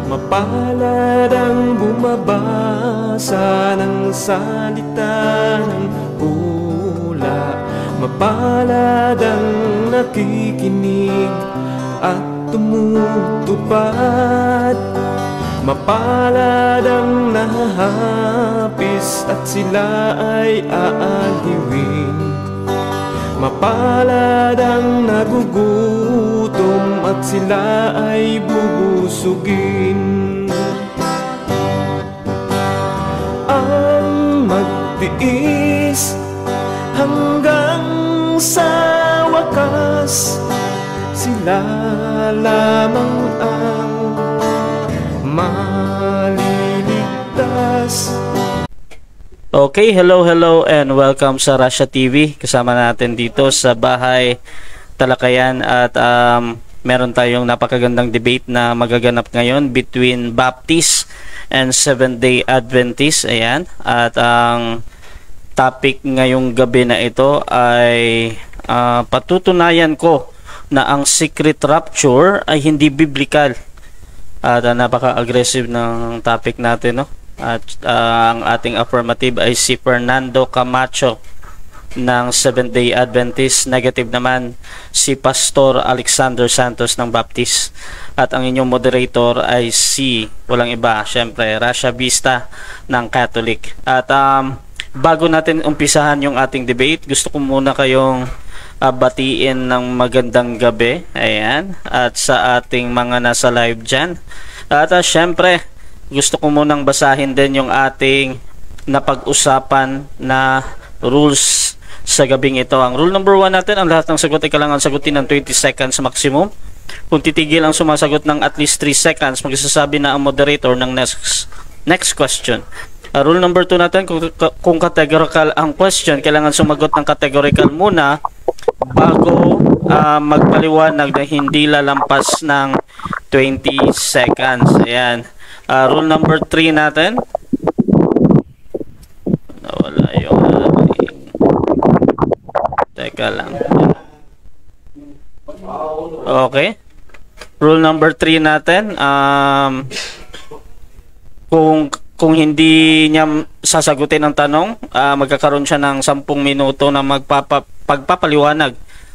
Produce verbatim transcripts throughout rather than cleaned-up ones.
Mapalad ang bumabasa ng salita ng hula. Mapalad ang nakikinig at tumutupad. Mapalad ang nahahapis at sila ay aaliwin. Mapalad ang nagugutom at sila ay bubusugin. Ang magtiis hanggang sa wakas, sila lamang ang maliligtas. Okay, hello, hello and welcome sa Russia T V. Kasama natin dito sa Bahay Talakayan at um, meron tayong napakagandang debate na magaganap ngayon between Baptist and Seventh-day Adventist. Ayan. At ang topic ngayong gabi na ito ay uh, patutunayan ko na ang secret rapture ay hindi biblical. At uh, napaka-aggressive ng topic natin, no? At uh, ang ating affirmative ay si Fernando Camacho ng Seventh-day Adventist. Negative naman si Pastor Alexander Santos ng Baptist. At ang inyong moderator ay si, walang iba, syempre, Rasha Vista ng Catholic. At um, bago natin umpisahan yung ating debate, gusto ko muna kayong uh, batiin ng magandang gabi. Ayan. At sa ating mga nasa live dyan. At uh, syempre, gusto ko munang basahin din yung ating napag-usapan na rules sa gabing ito. Ang rule number one natin, ang lahat ng sagot ay kailangan sagutin ng twenty seconds maximum. Kung titigil ang sumasagot ng at least three seconds, magsasabi na ang moderator ng next next question. Uh, rule number two natin, kung, kung categorical ang question, kailangan sumagot ng categorical muna bago uh, magpaliwanag na hindi lalampas ng twenty seconds. Ayan. Uh, rule number three natin. Nawala yung ating... Teka lang. Okay. Rule number three natin. Um, kung kung hindi niya sasagutin ang tanong, uh, magkakaroon siya ng sampung minuto na magpapa, pagpapaliwanag.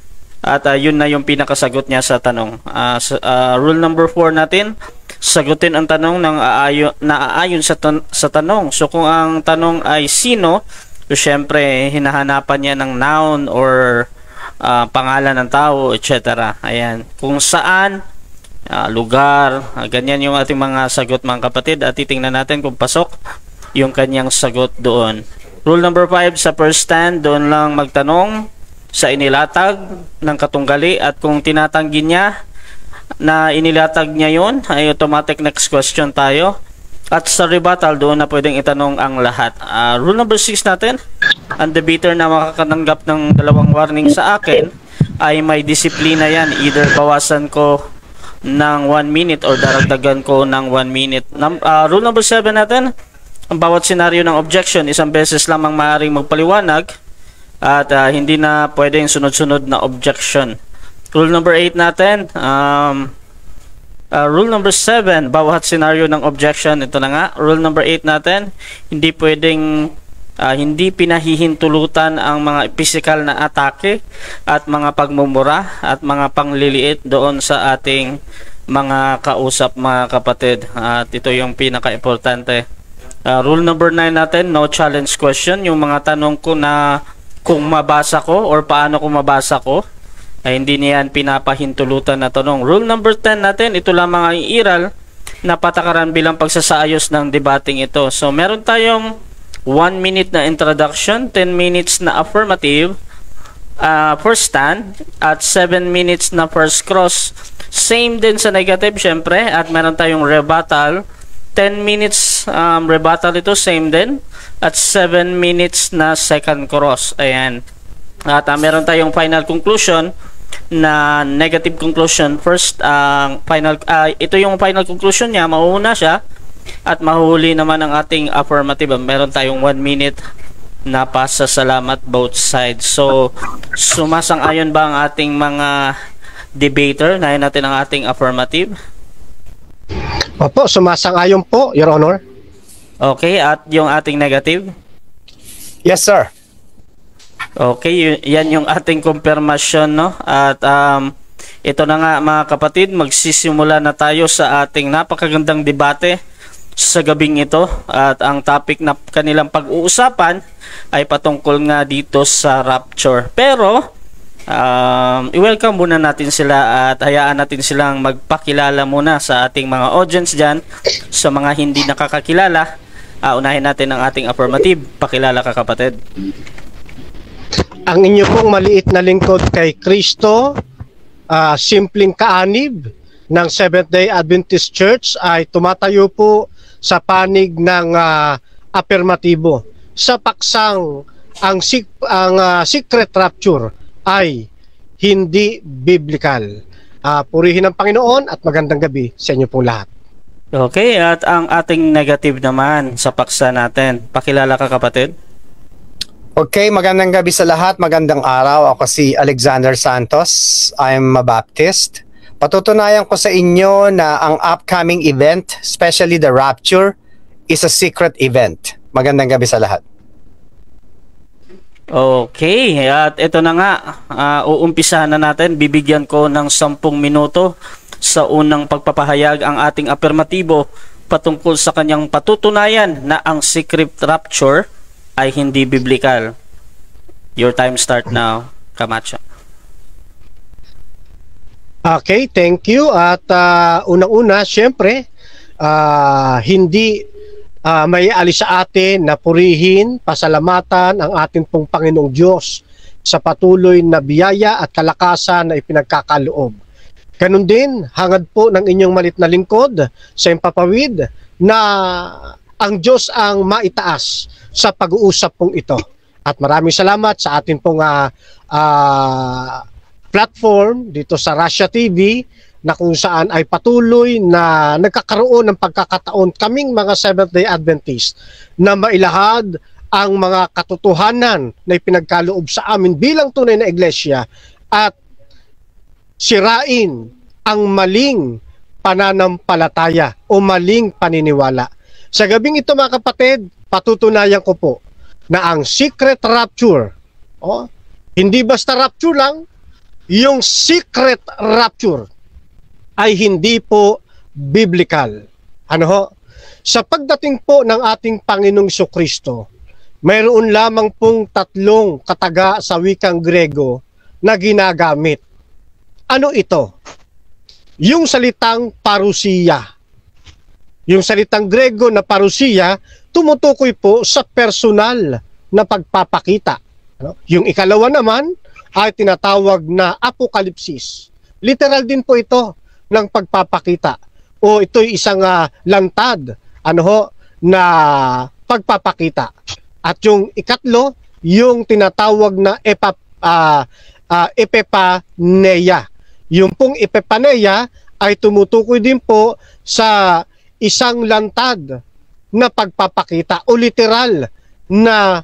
At uh, yun na yung pinakasagot niya sa tanong. Uh, uh, rule number four natin. Sagutin ang tanong ng aayon, na aayon sa, tan sa tanong. So kung ang tanong ay sino, so syempre hinahanapan niya ng noun or uh, pangalan ng tao, et cetera. Ayan. Kung saan, uh, lugar, uh, ganyan yung ating mga sagot mga kapatid. At titingnan natin kung pasok yung kanyang sagot doon. Rule number five, sa first stand, doon lang magtanong sa inilatag ng katunggali. At kung tinatanggi niya na inilatag niya yun, ay automatic next question tayo. At sa rebuttal, doon na pwedeng itanong ang lahat. Uh, rule number six natin, ang debater na makakatanggap ng dalawang warning sa akin ay may disiplina yan. Either bawasan ko ng one minute or daragdagan ko ng one minute. Num uh, rule number seven natin, ang bawat senaryo ng objection, isang beses lamang maaaring magpaliwanag at uh, hindi na pwedeng sunod-sunod na objection. Rule number eight natin, um, uh, rule number seven, bawat senaryo ng objection, ito na nga. Rule number eight natin, hindi pwedeng, uh, hindi pinahihintulutan ang mga physical na atake at mga pagmumura at mga pangliliit doon sa ating mga kausap mga kapatid. At ito yung pinaka-importante. Uh, rule number nine natin, no challenge question, yung mga tanong ko na kung mabasa ko or paano ko mabasa ko, ay hindi niyan pinapahintulutan na tanong. Rule number ten natin, ito lamang ang iral na patakaran bilang pagsasaayos ng debating ito. So meron tayong one minute na introduction, ten minutes na affirmative, uh, first stand, at seven minutes na first cross. Same din sa negative syempre, at meron tayong rebuttal, ten minutes um, rebuttal ito, same din, at seven minutes na second cross. Ayan. At uh, meron tayong final conclusion na negative conclusion. First, ang uh, final uh, ito yung final conclusion niya, mauuna siya at mahuli naman ang ating affirmative. Meron tayong one minute na pasasalamat both sides. So, sumasang-ayon ba ang ating mga debater? Nahin natin ang ating affirmative. Opo, sumasang-ayon po, Your Honor. Okay, at yung ating negative? Yes, sir. Okay, y- yan yung ating confirmation, no? At um, ito na nga mga kapatid, magsisimula na tayo sa ating napakagandang debate sa gabing ito. At ang topic na kanilang pag-uusapan ay patungkol nga dito sa rapture. Pero, um, i-welcome muna natin sila at hayaan natin silang magpakilala muna sa ating mga audience dyan. Sa mga hindi nakakakilala, uh, unahin natin ang ating affirmative. Pakilala ka, kapatid. Ang inyo pong maliit na lingkod kay Kristo, uh, simpleng kaanib ng Seventh-day Adventist Church, ay tumatayo po sa panig ng uh, affirmatibo sa paksang ang, ang uh, secret rapture ay hindi biblical. Uh, purihin ang Panginoon at magandang gabi sa inyo pong lahat. Okay, at ang ating negative naman sa paksa natin. Pakilala ka, kapatid. Okay, magandang gabi sa lahat. Magandang araw. Ako si Alexander Santos. I'm a Baptist. Patutunayan ko sa inyo na ang upcoming event, especially the rapture, is a secret event. Magandang gabi sa lahat. Okay, at ito na nga, uh, uumpisahan na natin. Bibigyan ko ng sampung minuto sa unang pagpapahayag ang ating affirmatibo patungkol sa kanyang patutunayan na ang secret rapture ay hindi biblical. Your time start now, Camacho. Okay, thank you. At uh, unang-una, syempre, uh, hindi uh, may alis sa atin na purihin, pasalamatan ang ating pong Panginoong Diyos sa patuloy na biyaya at kalakasan na ipinagkakaloob. Ganun din, hangad po ng inyong malit na lingkod sa impapawid na ang Diyos ang maitaas sa pag-uusap pong ito. At maraming salamat sa ating pong uh, uh, platform dito sa Russia T V na kung saan ay patuloy na nagkakaroon ng pagkakataon kaming mga Seventh-day Adventist na mailahad ang mga katotohanan na ipinagkaloob sa amin bilang tunay na iglesia at sirain ang maling pananampalataya o maling paniniwala. Sa gabing ito mga kapatid, patutunayan ko po na ang secret rapture, oh, hindi basta rapture lang, yung secret rapture ay hindi po biblical. Ano ho? Sa pagdating po ng ating Panginoong Jesucristo, mayroon lamang pong tatlong kataga sa wikang Grego na ginagamit. Ano ito? Yung salitang parousia. Yung salitang Grego na parousia, tumutukoy po sa personal na pagpapakita. Ano? Yung ikalawa naman ay tinatawag na apokalipsis. Literal din po ito ng pagpapakita. O ito'y isang uh, lantad ano ho, na pagpapakita. At yung ikatlo, yung tinatawag na epa, uh, uh, epipaneia. Yung pong epipaneia ay tumutukoy din po sa isang lantad na pagpapakita o literal na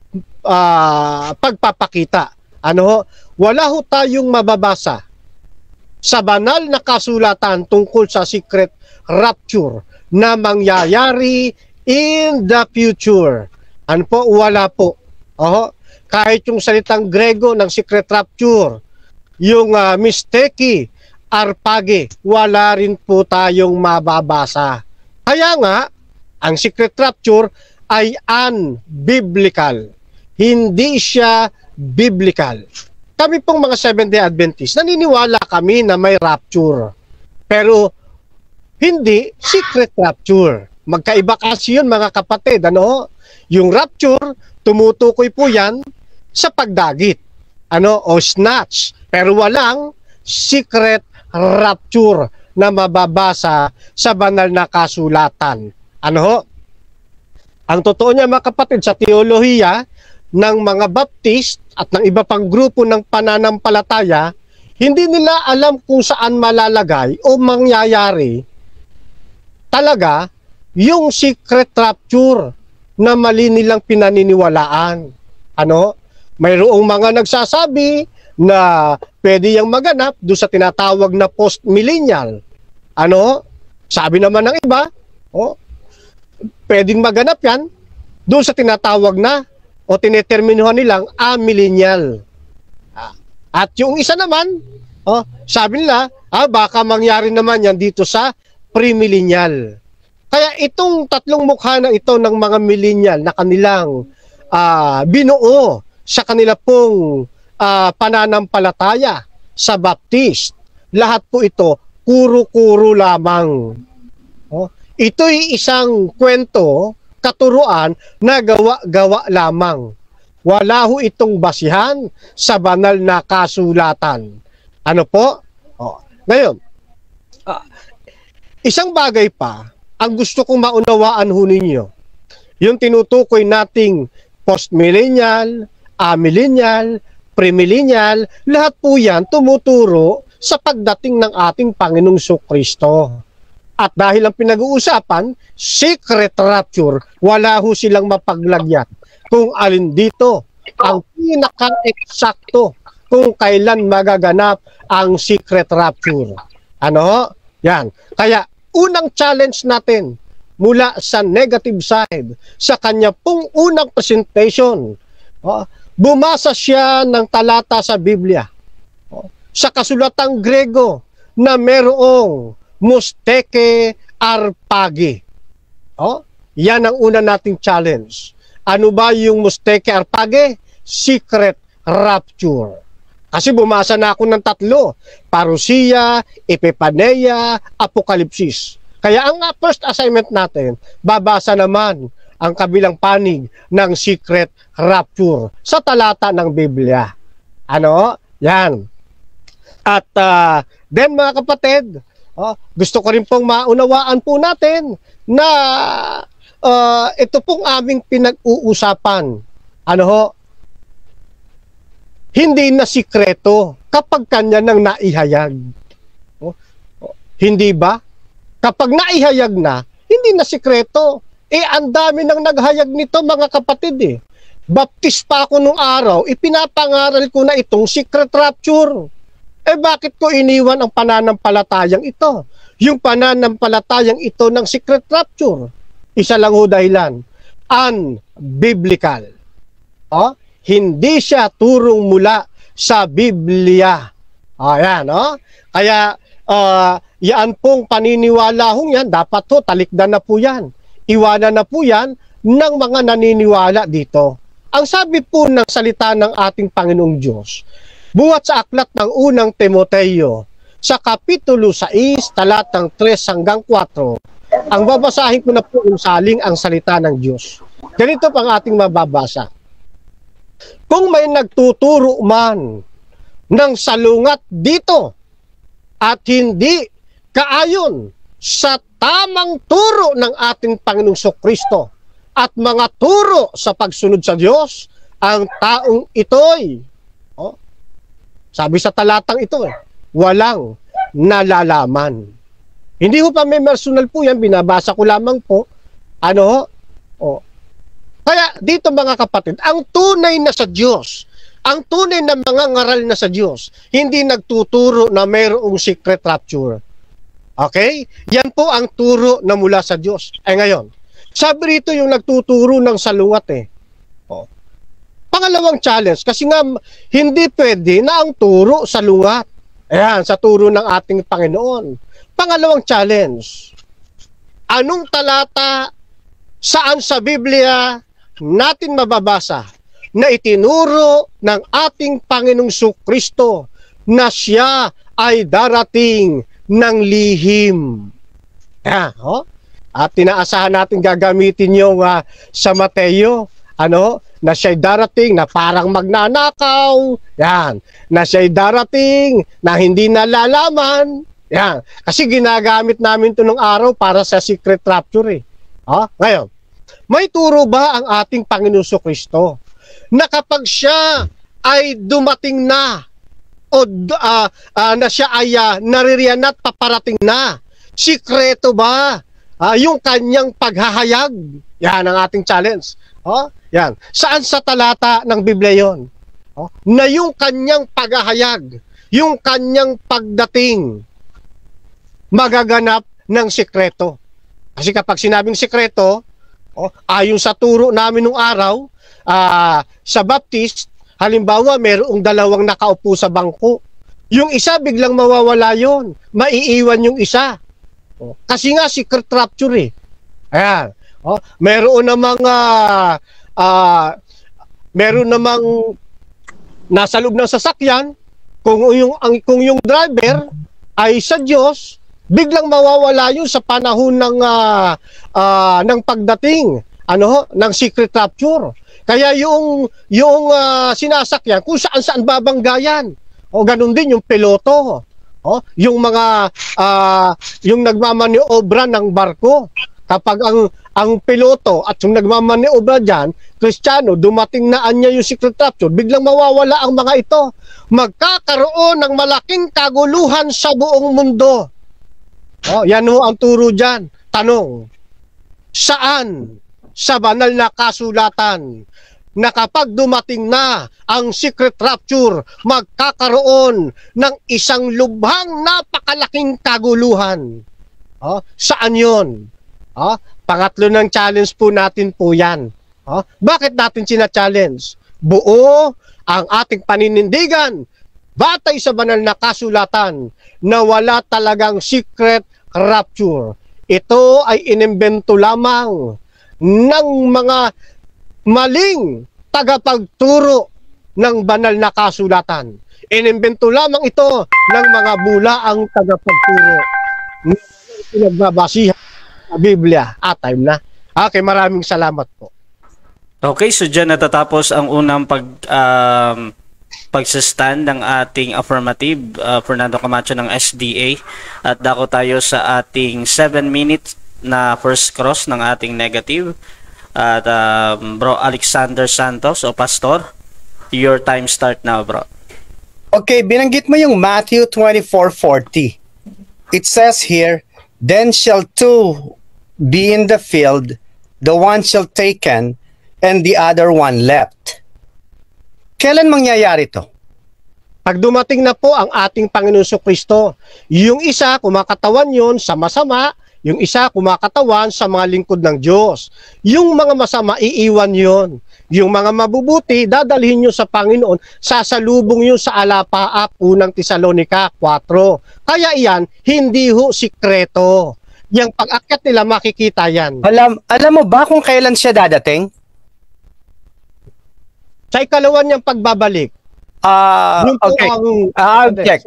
uh, pagpapakita. Ano ho? Wala ho tayong mababasa sa banal na kasulatan tungkol sa secret rapture na mangyayari in the future. Ano po? Wala po. Oho. Kahit yung salitang Grego ng secret rapture, yung uh, misteki, arpage, wala rin po tayong mababasa. Kaya nga, ang secret rapture ay unbiblical. Hindi siya biblical. Kami pong mga Seventh-day Adventists, naniniwala kami na may rapture. Pero hindi secret rapture. Magkaiba kasi yun mga kapatid. Ano? Yung rapture, tumutukoy po yan sa pagdagit. Ano? O snatch. Pero walang secret rapture na mababasa sa banal na kasulatan. Ano ho? Ang totoo niya mga kapatid, sa teolohiya ng mga Baptist at ng iba pang grupo ng pananampalataya, hindi nila alam kung saan malalagay o mangyayari talaga yung secret rapture na mali nilang pinaniniwalaan. Ano? Mayroong mga nagsasabi na pwede yang maganap doon sa tinatawag na post-millennial. Ano? Sabi naman ng iba, oh, pwedeng maganap yan doon sa tinatawag na o tineterminuhan nilang amillennial. At yung isa naman, oh, sabi nila, ah, baka mangyari naman yan dito sa premillennial. Kaya itong tatlong mukha na ito ng mga millennial na kanilang uh, binuo sa kanila pong uh, pananampalataya sa Baptist, lahat po ito kuro-kuro lamang. Oh, ito'y isang kwento, katuruan na gawa-gawa lamang. Wala ho itong basihan sa banal na kasulatan. Ano po? Oh, ngayon, uh, isang bagay pa, ang gusto kong maunawaan ho ninyo, yung tinutukoy nating post-millennial, amillennial, premillennial, lahat po yan tumuturo sa pagdating ng ating Panginoong Jesucristo. At dahil ang pinag-uusapan, secret rapture, wala ho silang mapaglagyan kung alin dito ang pinaka-eksakto kung kailan magaganap ang secret rapture. Ano? Yan. Kaya, unang challenge natin mula sa negative side, sa kanya pong unang presentation, oh, bumasa siya ng talata sa Biblia, oh, sa kasulatang Grego na merong musteke arpagi. Oh, yan ang una nating challenge. Ano ba yung musteke arpagi? Secret rapture. Kasi bumasa na ako ng tatlo, parousia, epiphania, apokalipsis. Kaya ang first assignment natin, babasa naman ang kabilang panig ng secret rapture sa talata ng Biblia. Ano? Yan. At uh, then mga kapatid, oh, gusto ko rin pong maunawaan po natin na uh, ito pong aming pinag-uusapan. Ano ho? Hindi na sikreto kapag kanya nang naihayag. Oh, oh, hindi ba? Kapag naihayag na, hindi na sikreto. Eh, ang dami nang naghayag nito mga kapatid eh. Baptist pa ako nung araw, ipinapangaral ko na itong secret rapture. Eh, bakit ko iniwan ang pananampalatayang ito? Yung pananampalatayang ito ng secret rapture. Isa lang ho dahilan. Unbiblical. Oh? Hindi siya turong mula sa Biblia. Ayan, no? Kaya, uh, yan pong paniniwala hong yan, dapat ho, talikdan na po yan. Iwanan na po yan ng mga naniniwala dito. Ang sabi po ng salita ng ating Panginoong Diyos, buhat sa aklat ng unang Timoteo, sa kapitulo sais, talatang tres hanggang kwatro, ang babasahin ko na po yung saling ang salita ng Diyos. Ganito pang ating mababasa. Kung may nagtuturo man ng salungat dito at hindi kaayon sa tamang turo ng ating Panginoong Jesucristo at mga turo sa pagsunod sa Diyos, ang taong ito'y, oh, sabi sa talatang ito, eh, walang nalalaman. Hindi ko pa may personal po yan, binabasa ko lamang po. Ano? Oh. Kaya dito mga kapatid, ang tunay na sa Diyos, ang tunay na mga ngaral na sa Diyos, hindi nagtuturo na mayroong secret rapture. Okay? Yan po ang turo na mula sa Diyos. Ay ngayon, sabi rito yung nagtuturo ng salungat eh. Oh. Pangalawang challenge, kasi nga hindi pwede na ang turo salungat. Ayan, sa turo ng ating Panginoon. Pangalawang challenge, anong talata saan sa Biblia natin mababasa na itinuro ng ating Panginoong Jesucristo na siya ay darating ng lihim? Yeah, oh? At tinaasahan natin gagamitin yung uh, sa Mateo, ano, na siya'y darating na parang magnanakaw, yan, na siya'y darating na hindi nalalaman, yan, kasi ginagamit namin ito nung araw para sa secret rapture eh. Oh, ngayon, may turo ba ang ating Panginoon Jesucristo na kapag siya ay dumating na o uh, uh, na siya ay uh, naririyan at paparating na, sikreto ba uh, yung kanyang paghahayag? Yan ang ating challenge. Oh, yan. Saan sa talata ng Biblia yon? Oh, na yung kanyang paghahayag, yung kanyang pagdating magaganap ng sikreto. Kasi kapag sinabing sikreto, oh, ayon sa turo namin nung araw, uh, sa Baptist, halimbawa mayroong dalawang nakaupo sa bangko. Yung isa biglang mawawala yon, maiiwan yung isa. Oh, kasi nga secret rapture eh. Ayan. Oh, mayroon namang uh, uh, meron namang nasa loob ng sasakyan, kung yung ang kung yung driver ay sa Diyos, biglang mawawala yun sa panahon ng uh, uh, ng pagdating ano ng secret rapture. Kaya yung yung uh, sinasakyan kung saan-saan babanggayan. O ganun din yung piloto. O yung mga uh, yung nagmamaniobra ng barko. Kapag ang ang piloto at yung nagmamaniobra diyan, Kristiyano, dumating na anya yung secret rapture, biglang mawawala ang mga ito. Magkakaroon ng malaking kaguluhan sa buong mundo. O, yan ho ang turo diyan. Tanong, saan sa banal na kasulatan na kapag dumating na ang secret rapture, magkakaroon ng isang lubhang napakalaking kaguluhan? O, saan yun? O, pangatlo ng challenge po natin po yan. O, bakit natin sina-challenge? Buo ang ating paninindigan batay sa banal na kasulatan na wala talagang secret rapture. Ito ay inimbento lamang ng mga maling tagapagturo ng banal na kasulatan. Inimbento lamang ito ng mga bulaang tagapagturo. Pinagbabasihan sa Biblia. Ah, time na. Okay, maraming salamat po. Okay, so dyan natatapos ang unang pag um, pagsastand ng ating affirmative, uh, Fernando Camacho ng S D A, at dako tayo sa ating seven minutes na first cross ng ating negative. At um, Bro Alexander Santos o Pastor, your time start now, bro. Okay, binanggit mo yung Matthew twenty-four forty. It says here, then shall two be in the field, the one shall taken, and the other one left. Kailan mangyayari to? Pag dumating na po ang ating Panginoon Kristo, yung isa kumakatawan yon sa masama, yung isa kumakatawan sa mga lingkod ng Diyos. Yung mga masama, iiwan yon. Yung mga mabubuti, dadalhin nyo sa Panginoon, sasalubong yun sa alapaap, unang Tesalonica four. Kaya iyan, hindi ho sikreto. Yung pag-akyat nila, makikita yan. Alam, alam mo ba kung kailan siya dadating? Sa ikalawan niyang pagbabalik. Ah, uh, okay. Ang, uh, object.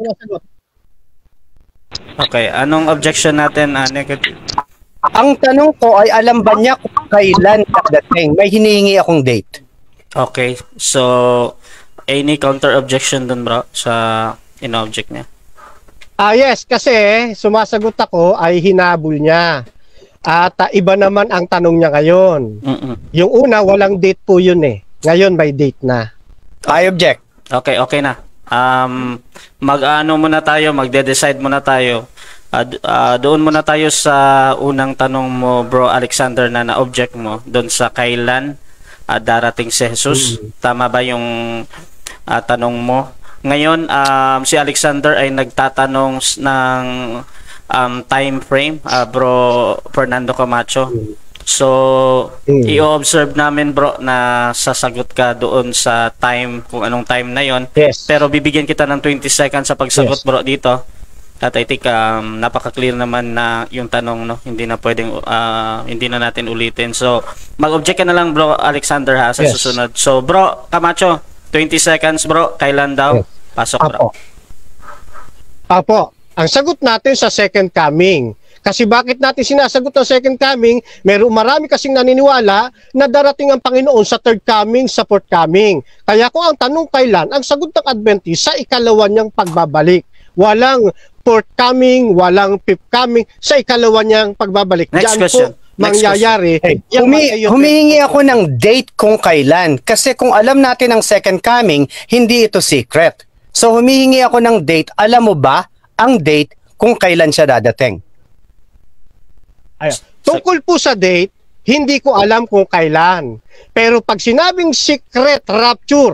Okay, anong objection natin, uh, negative? Ang tanong ko ay alam ba niya kung kailan dadating? May hinihingi akong date. Okay, so any counter objection dun, bro, sa in-object niya? Ah, yes, kasi sumasagot ako ay hinabol niya. At uh, iba naman ang tanong niya ngayon. Mm-mm. Yung una, walang date po yun eh. Ngayon may date na. I object. Okay, okay na. Um, mag-ano muna tayo, magde-decide muna tayo. Uh, uh, doon muna tayo sa unang tanong mo, Bro Alexander, na na-object mo. Doon sa kailan uh, darating si Jesus. Mm. Tama ba yung uh, tanong mo? Ngayon, um, si Alexander ay nagtatanong ng um, time frame, uh, Bro Fernando Camacho. So, mm. i-observe namin, bro, na sasagot ka doon sa time, kung anong time na yon. Yes. Pero bibigyan kita ng twenty seconds sa pagsagot, yes, bro, dito. At I think um, napaka-clear naman na yung tanong, no? Hindi na pwedeng, uh, hindi na natin ulitin. So, mag-object ka na lang, bro Alexander, ha, sa yes. susunod. So, bro Camacho, twenty seconds, bro. Kailan daw? Yes. Pasok, Apo. bro. Apo, ang sagot natin sa second coming. Kasi bakit natin sinasagot ang second coming? Meron marami kasing naniniwala na darating ang Panginoon sa third coming, sa fourth coming. Kaya kung ang tanong kailan, ang sagot ng Adventist sa ikalawa niyang pagbabalik. Walang fourth coming, walang fifth coming, sa ikalawa niyang pagbabalik. Next Diyan question. po mangyayari. Hey, humi humihingi ako ng date kung kailan. Kasi kung alam natin ang second coming, hindi ito secret. So humihingi ako ng date. Alam mo ba ang date kung kailan siya dadating? Ay, tungkol po sa date, hindi ko alam kung kailan. Pero pag sinabing secret rapture,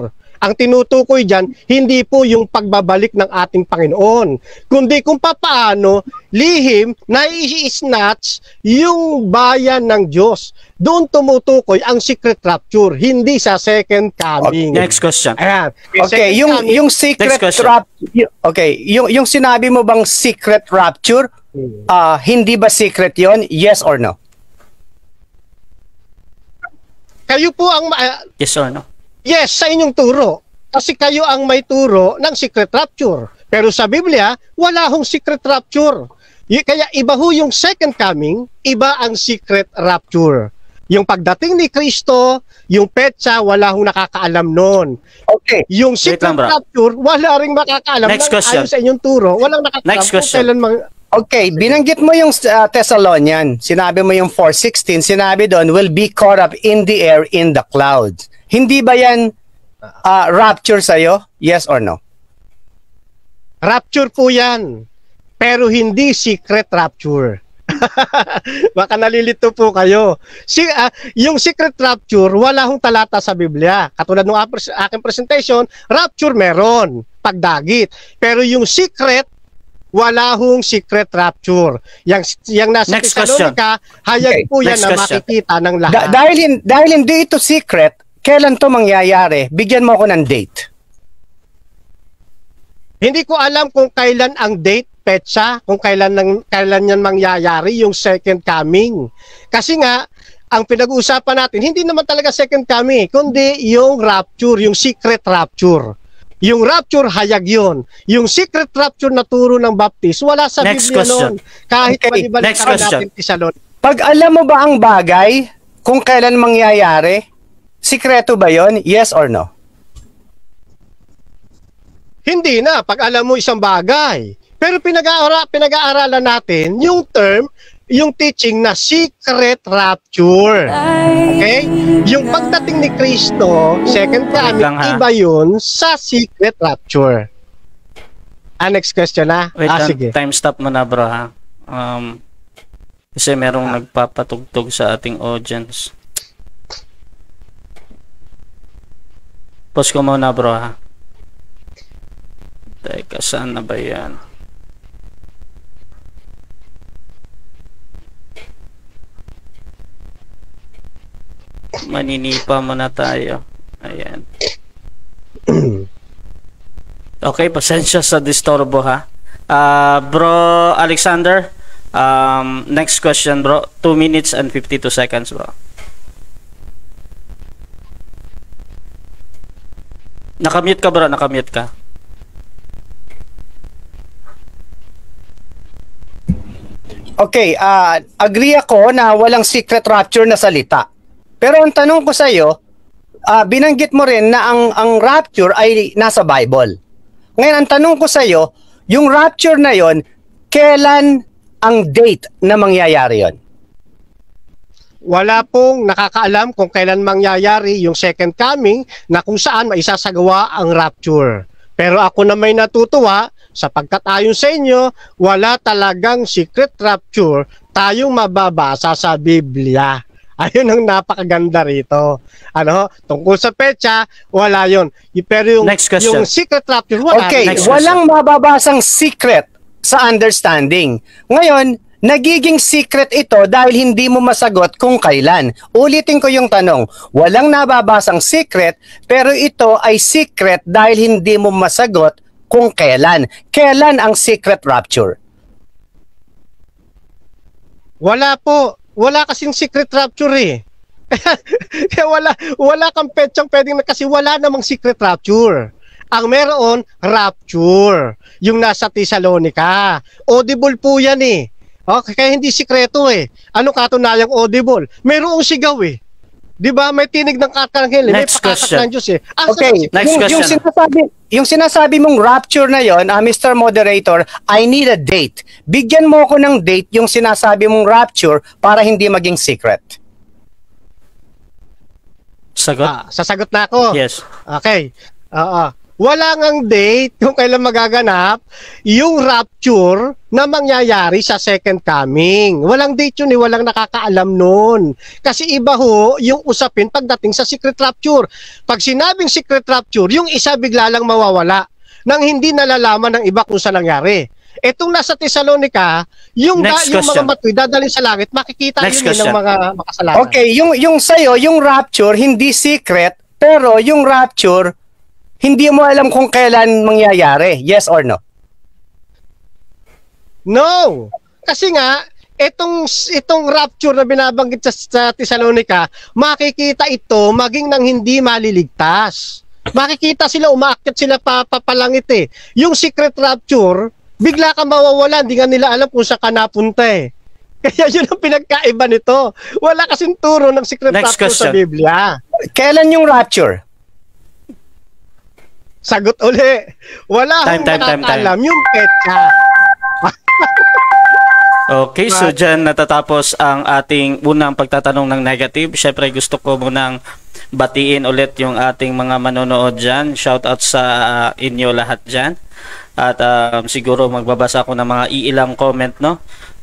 Ang tinutukoy dyan, hindi po yung pagbabalik ng ating Panginoon, kundi kung papaano lihim na i-snatch yung bayan ng Diyos. Doon tumutukoy ang secret rapture, hindi sa second coming. Next question. Ayan. Okay, Second yung coming, yung secret Next question. rapture. Okay, yung yung sinabi mo bang secret rapture, ah hindi ba secret 'yon? Yes or no? kayo po ang ma- Yes or no? yes sa inyong turo. Kasi kayo ang may turo ng secret rapture. Pero sa Biblia, wala hong secret rapture. Y- kaya iba ho yung second coming, iba ang secret rapture. Yung pagdating ni Kristo, yung petsa, wala hong nakakaalam noon. Okay. Yung Wait secret lang, bro. rapture, wala ring makakaalam. Next Nang question. ayon sa inyong turo, walang nakakaalam Next kung question. kailan mang- Okay, binanggit mo yung uh, Thessalonian. Sinabi mo yung four sixteen, sinabi doon, will be caught up in the air in the clouds. Hindi ba yan uh, rapture sa'yo? Yes or no? Rapture po yan. Pero hindi secret rapture. Baka nalilito po kayo. Si, ah, yung secret rapture, wala hong talata sa Biblia. Katulad ng apres- aking presentation, rapture meron, pagdagit. Pero yung secret, wala hong secret rapture. Yang, yang nasa Next question. Thessalonica, hayag Okay, po yan next na question. makikita ng lahat. Da- dahil, hin- dahil hindi ito secret, kailan to mangyayari? Bigyan mo ako ng date. Hindi ko alam kung kailan ang date, petsa, kung kailan nang kailan yan mangyayari yung second coming. Kasi nga ang pinag-uusapan natin hindi naman talaga second coming, kundi yung rapture, yung secret rapture. Yung rapture hayag yun. Yung secret rapture na turo ng Baptist, wala sa Next Biblia question. noon. Kahit Okay, malibalik next pa question. natin Thessalon- Pag alam mo ba ang bagay, kung kailan mangyayari, sikreto ba yon? Yes or no? Hindi na pag alam mo isang bagay. Pero pinag-aara, pinag-aaralan natin yung term, yung teaching na secret rapture. Okay? Yung pagdating ni Kristo, second coming, lang, ha? iba yun sa secret rapture. Ah, next question na? Wait ah, lang, sige. time stop mo na bro ha. Um, kasi merong Ah. nagpapatugtog sa ating audience. Pause ko muna bro ha. Teka, saan na ba yan? Maninipa muna tayo. Ayan. Okay, pasensya sa disturbo ha. Ah, bro Alexander, um, next question bro. two minutes and fifty-two seconds bro. Nakamute ka bro, nakamute ka. Okay, ah agree ako na walang secret rapture na salita. Pero ang tanong ko sa iyo, ah, binanggit mo rin na ang ang rapture ay nasa Bible. Ngayon ang tanong ko sa iyo, yung rapture na yon, kailan ang date na mangyayari yon? Wala pong nakakaalam kung kailan mangyayari yung second coming na kung saan maisasagawa ang rapture. Pero ako na may natutuwa, sapagkat ayon sa inyo, wala talagang secret rapture tayong mababasa sa Biblia. Ayun ang napakaganda rito. Ano, tungkol sa petsa, wala yon. Pero yung, Next question. yung secret rapture, wala. Okay, Next walang mababasang secret sa understanding. Ngayon, nagiging secret ito dahil hindi mo masagot kung kailan. Ulitin ko yung tanong, walang nababasang secret, pero ito ay secret dahil hindi mo masagot kung kailan. Kailan ang secret rapture? Wala po. Wala kasing secret rapture eh. Kaya wala, wala kang petsang pwedeng na kasi wala namang secret rapture. Ang meron, rapture. Yung nasa Thessalonica. Audible po yan eh. Okay, kaya hindi sikreto eh. Ano katunayang audible? Mayroong sigaw eh. 'Di ba? May tinig ng kakanghel, eh. May Next pakakat question. ng Diyos eh. Ang Okay, Next yung, yung question. sinasabi, yung sinasabi mong rapture na yon, ah, Mister Moderator, I need a date. Bigyan mo ko ng date yung sinasabi mong rapture para hindi maging secret. Sagot? Ah, sasagot na ako. Yes. Okay. Oo. wala ngang date kung kailan magaganap yung rapture na mangyayari sa second coming. Walang date yun eh, walang nakakaalam nun. Kasi iba ho yung usapin pagdating sa secret rapture. Pag sinabing secret rapture, yung isa bigla lang mawawala nang hindi nalalaman ng iba kung saan nangyari. Etong nasa Thessalonica, yung, da, yung mga matuwi dadalhin sa langit, makikita Next yun eh, ng mga makasalanan. Okay, yung, yung sa'yo, yung rapture, hindi secret, pero yung rapture, hindi mo alam kung kailan mangyayari. Yes or no? No! Kasi nga, itong, itong rapture na binabanggit sa, sa Thessalonica, makikita ito maging nang hindi maliligtas. Makikita sila, umaakyat sila papalangit eh. Yung secret rapture, bigla ka mawawala, hindi nga nila alam kung saan ka napunta eh. Kaya yun ang pinagkaiba nito. Wala kasing turo ng secret Next rapture question. Sa Biblia. Kailan yung rapture? Sagot uli. Wala time, time, time, nakakaalam time. Yung petsa. Okay, so dyan natatapos ang ating unang pagtatanong ng negative. Siyempre gusto ko munang batiin ulit yung ating mga manonood dyan. Shout out sa uh, inyo lahat dyan. At um, siguro magbabasa ako ng mga iilang comment, no?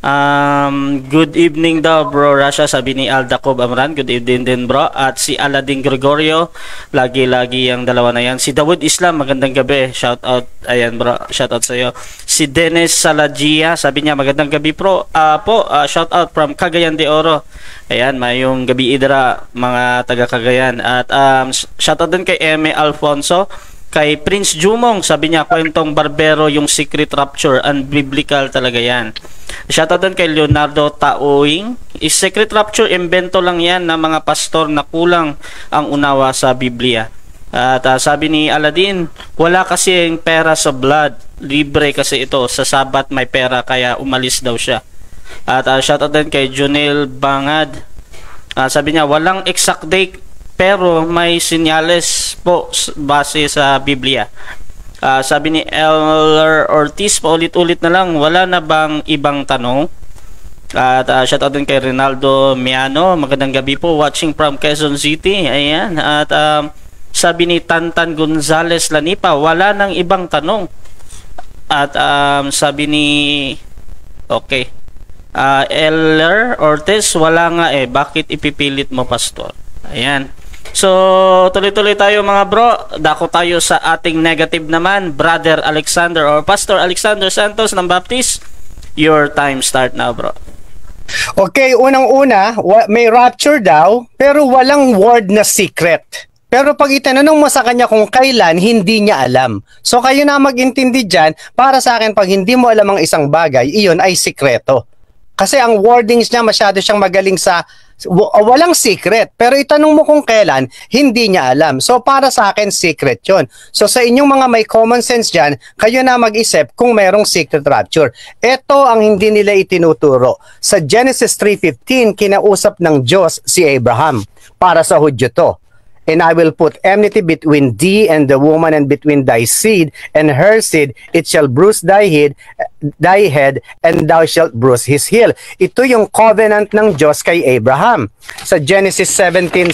Um, good evening daw bro Rasha, sabi ni Alda Cob Amran. Good evening din bro. At si Aladin Gregorio, lagi-lagi ang dalawa na yan. Si Dawood Islam, magandang gabi, shout out. Ayan bro, shout out sa iyo. Si Dennis Salagia, sabi niya magandang gabi pro uh, po, uh, shout out from Cagayan de Oro. Ayan, mayong gabi idra mga taga Cagayan. At um, shout out din kay Eme Alfonso. Kay Prince Jumong, sabi niya, kwentong barbero yung secret rapture, unbiblical talaga yan. Shoutout din kay Leonardo Taoing, is secret rapture, invento lang yan ng mga pastor na kulang ang unawa sa Biblia. At uh, sabi ni Aladin, wala kasi yung pera sa blood, libre kasi ito, sa Sabat may pera kaya umalis daw siya. At uh, shoutout din kay Junel Bangad, uh, sabi niya, walang exact date, pero may sinyales po base sa Biblia. Uh, sabi ni Eller Ortiz, paulit-ulit na lang, wala na bang ibang tanong? At uh, shoutout din kay Rinaldo Miano, magandang gabi po, watching from Quezon City. Ayan. At um, sabi ni Tantan Gonzales Lanipa, wala nang ibang tanong. At um, sabi ni okay, uh, Eller Ortiz, wala nga eh, bakit ipipilit mo pastor? Ayan. So, tuloy-tuloy tayo mga bro. Dako tayo sa ating negative naman. Brother Alexander or Pastor Alexander Santos ng Baptist. Your time start now, bro. Okay, unang-una, may rapture daw, pero walang word na secret. Pero pag itanong mo sa kanya kung kailan, hindi niya alam. So kayo na mag-intindi dyan, para sa akin, pag hindi mo alam ang isang bagay, iyon ay sikreto. Kasi ang wordings niya, masyado siyang magaling sa walang secret, pero itanong mo kung kailan, hindi niya alam. So para sa akin, secret yon. So sa inyong mga may common sense dyan, kayo na mag-isip kung mayroong secret rapture. Ito ang hindi nila itinuturo. Sa Genesis three fifteen, kinausap ng Diyos si Abraham. Para sa Hudyo to. And I will put enmity between thee and the woman, and between thy seed and her seed. It shall bruise thy head, thy head, and thou shalt bruise his heel. Ito yung covenant ng Diyos kay Abraham. Sa Genesis seventeen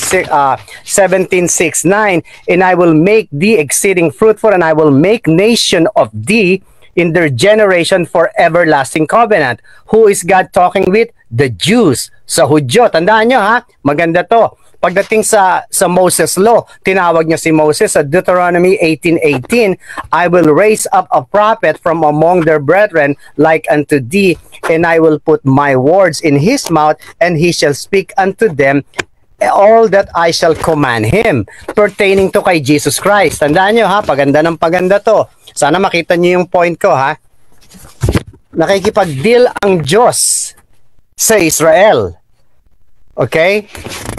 six nine, and I will make thee exceeding fruitful, and I will make nation of thee in their generation for everlasting covenant. Who is God talking with? The Jews. Sa Hudyo. Tandaan nyo ha, maganda to. Pagdating sa sa Moses law, tinawag niya si Moses sa Deuteronomy eighteen eighteen, I will raise up a prophet from among their brethren like unto thee, and I will put my words in his mouth, and he shall speak unto them all that I shall command him. Pertaining to kay Jesus Christ. Tandaan nyo ha, paganda ng paganda to. Sana makita nyo yung point ko ha. Nakikipag-deal ang Diyos sa Israel. Okay?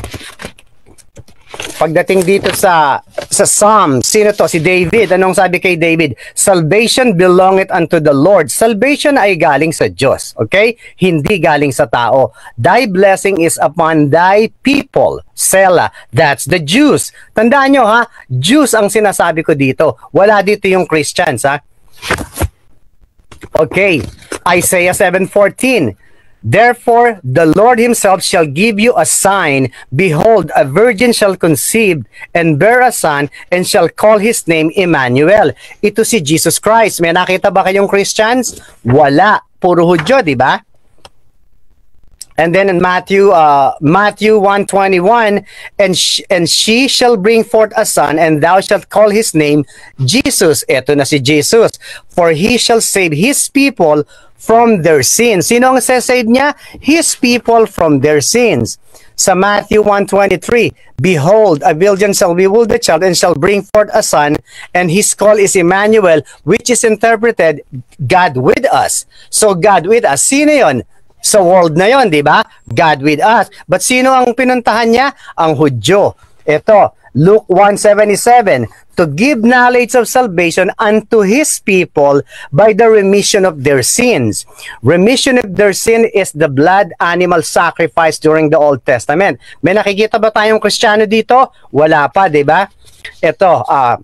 Pagdating dito sa sa Psalm, sino to? Si David. Anong sabi kay David? Salvation belongeth unto the Lord. Salvation ay galing sa Diyos. Okay? Hindi galing sa tao. Thy blessing is upon thy people. Selah. That's the Jews. Tandaan nyo ha, Jews ang sinasabi ko dito. Wala dito yung Christians ha. Okay. Isaiah seven fourteen. Therefore, the Lord himself shall give you a sign. Behold, a virgin shall conceive and bear a son and shall call his name Emmanuel. Ito si Jesus Christ. May nakita ba kayong Christians? Wala. Puro Hudyo, di ba? And then in Matthew uh, Matthew one twenty-one, and sh and she shall bring forth a son, and thou shalt call his name Jesus. Ito na si Jesus. For he shall save his people from their sins. Sino ang sasave niya? His people from their sins. Sa Matthew one twenty-three, behold, a virgin shall behold the child and shall bring forth a son, and his call is Emmanuel, which is interpreted, God with us. So God with us. Sino yon? Sa world na yon, di ba? God with us. But sino ang pinuntahan niya? Ang Hudyo. Ito, Luke one seventy-seven, to give knowledge of salvation unto his people by the remission of their sins. Remission of their sin is the blood animal sacrifice during the Old Testament. May nakikita ba tayong Kristiyano dito? Wala pa, di ba? Ito, ah, uh,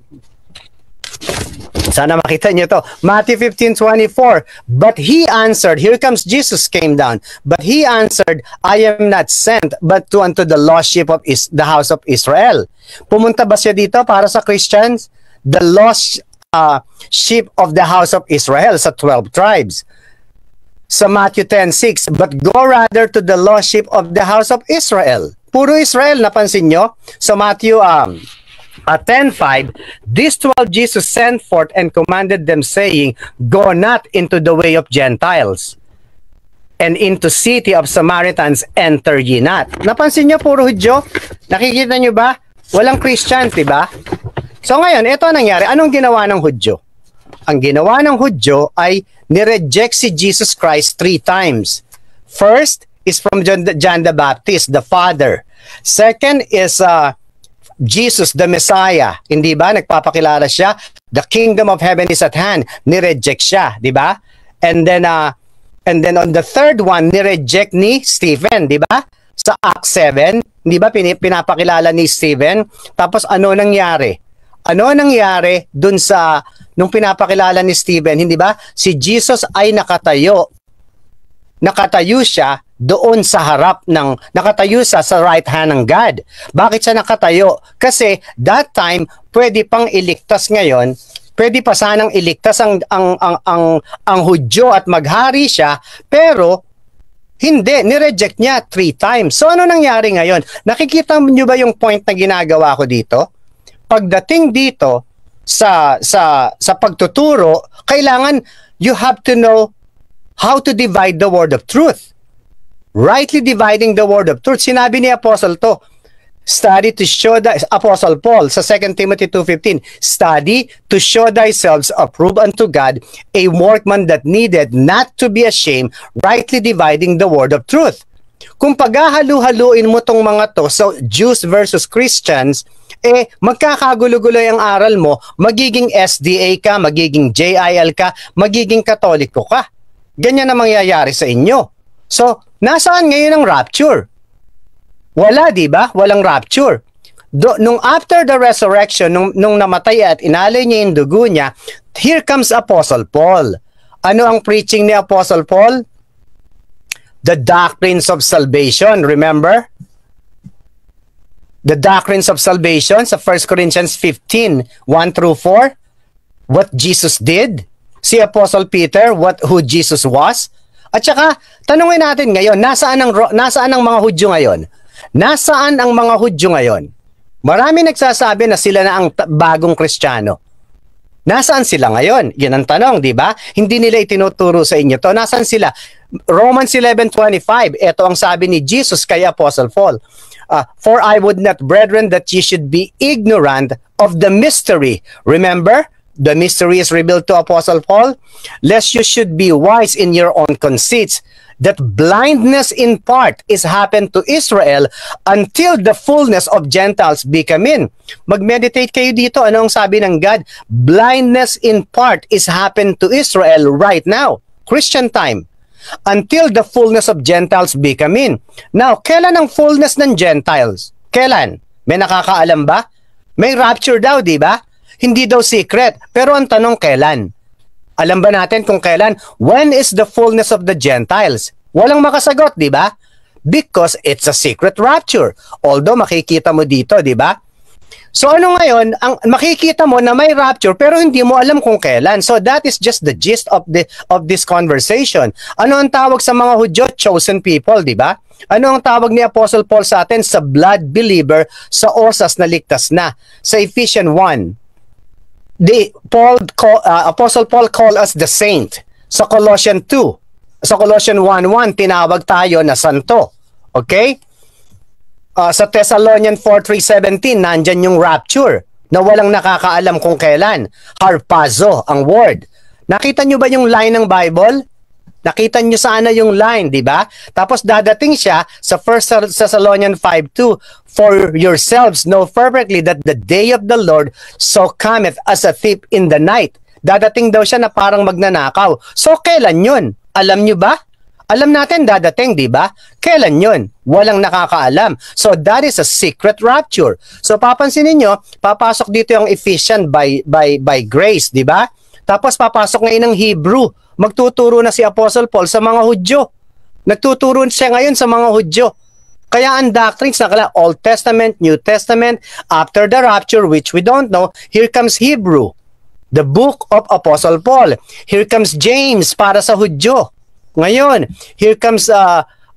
sana makita niyo to. Matthew fifteen twenty-four. But he answered, here comes Jesus came down. But he answered, I am not sent but to unto the lost sheep of is the house of Israel. Pumunta ba siya dito para sa Christians? The lost uh, sheep of the house of Israel sa twelve tribes. Sa Matthew ten six, but go rather to the lost sheep of the house of Israel. Puro Israel, napansin nyo? Sa Matthew um, Uh, ten five, these twelve Jesus sent forth and commanded them, saying, go not into the way of Gentiles, and into city of Samaritans enter ye not. Napansin niyo, puro Hudyo? Nakikita niyo ba? Walang Christians, di ba? So ngayon, ito ang nangyari. Anong ginawa ng Hudyo? Ang ginawa ng Hudyo ay nireject si Jesus Christ three times. First is from John the, John the Baptist, the father. Second is uh, Jesus the Messiah, hindi ba? Nagpapakilala siya, the kingdom of heaven is at hand. Ni-reject siya, di ba? And then uh, and then on the third one, ni-reject ni Stephen, di ba? Sa Acts seven, di ba pinapakilala ni Stephen? Tapos ano nangyari? Ano nangyari dun sa nung pinapakilala ni Stephen, hindi ba? Si Jesus ay nakatayo. Nakatayo siya doon sa harap ng, nakatayo sa sa right hand ng God. Bakit siya nakatayo? Kasi that time, pwede pang iligtas ngayon, pwede pa sanang iligtas ang, ang, ang, ang, ang Hudyo at maghari siya, pero hindi, nireject niya three times. So ano nangyari ngayon? Nakikita niyo ba yung point na ginagawa ko dito? Pagdating dito sa, sa, sa pagtuturo, kailangan you have to know how to divide the word of truth. Rightly dividing the word of truth. Sinabi ni Apostle to, study to show the Apostle Paul sa Second Timothy two fifteen, study to show thyself approved unto God, a workman that needed not to be ashamed, rightly dividing the word of truth. Kung paghahalu-haluin mo tong mga to, so Jews versus Christians, eh magkakagulo-gulo ang aral mo, magiging S D A ka, magiging J I L ka, magiging Katoliko ka. Ganyan na mangyayari sa inyo. So, nasaan ngayon ang rapture? Wala, di ba? Walang rapture. Do, nung after the resurrection, nung, nung namatay at inalay niya yung dugo niya, here comes Apostle Paul. Ano ang preaching ni Apostle Paul? The doctrines of salvation, remember? The doctrines of salvation sa First Corinthians fifteen, one through four. What Jesus did. Si Apostle Peter, what who Jesus was. At saka, tanungin natin ngayon, nasaan ang, nasaan ang mga Hudyo ngayon? Nasaan ang mga Hudyo ngayon? Marami nagsasabi na sila na ang bagong Kristiyano. Nasaan sila ngayon? Yan ang tanong, di ba? Hindi nila itinuturo sa inyo to. Nasaan sila? Romans eleven twenty-five, ito ang sabi ni Jesus kay Apostle Paul. Uh, For I would not, brethren, that ye should be ignorant of the mystery. Remember? The mystery is revealed to Apostle Paul, lest you should be wise in your own conceits, that blindness in part is happened to Israel until the fullness of Gentiles be come in. Mag-meditate kayo dito. Ano ang sabi ng God? Blindness in part is happened to Israel right now. Christian time. Until the fullness of Gentiles be come in. Now, kailan ang fullness ng Gentiles? Kailan? May nakakaalam ba? May rapture daw, di ba? Hindi daw secret. Pero ang tanong, kailan? Alam ba natin kung kailan? When is the fullness of the Gentiles? Walang makasagot, di ba? Because it's a secret rapture. Although makikita mo dito, di ba? So ano ngayon, ang makikita mo na may rapture pero hindi mo alam kung kailan. So that is just the gist of the of this conversation. Ano ang tawag sa mga Hudyo? Chosen people, di ba? Ano ang tawag ni Apostle Paul sa atin? Sa blood believer, sa osas na ligtas na. Sa Ephesians one, the Paul call, uh, Apostle Paul call us the saint. Sa Colossians two, sa Colossians one one, tinawag tayo na santo. Okay? Uh, sa Thessalonians four three seventeen, nandyan yung rapture na walang nakakaalam kung kailan. Harpazo, ang word. Nakita nyo ba yung line ng Bible? Nakita nyo sana yung line, di ba? Tapos dadating siya sa First Thessalonians five two, for yourselves know perfectly that the day of the Lord so cometh as a thief in the night. Dadating daw siya na parang magnanakaw. So kailan yun? Alam nyo ba? Alam natin dadating, di ba? Kailan yun? Walang nakakaalam. So that is a secret rapture. So papansinin nyo, papasok dito yung Ephesians by, by, by grace, di ba? Tapos papasok ngayon ng Hebrew. Magtuturo na si Apostle Paul sa mga Hudyo. Nagtuturo siya ngayon sa mga Hudyo. Kaya ang doctrines na kala Old Testament, New Testament, after the rapture, which we don't know, here comes Hebrew, the book of Apostle Paul. Here comes James para sa Hudyo. Ngayon, here comes uh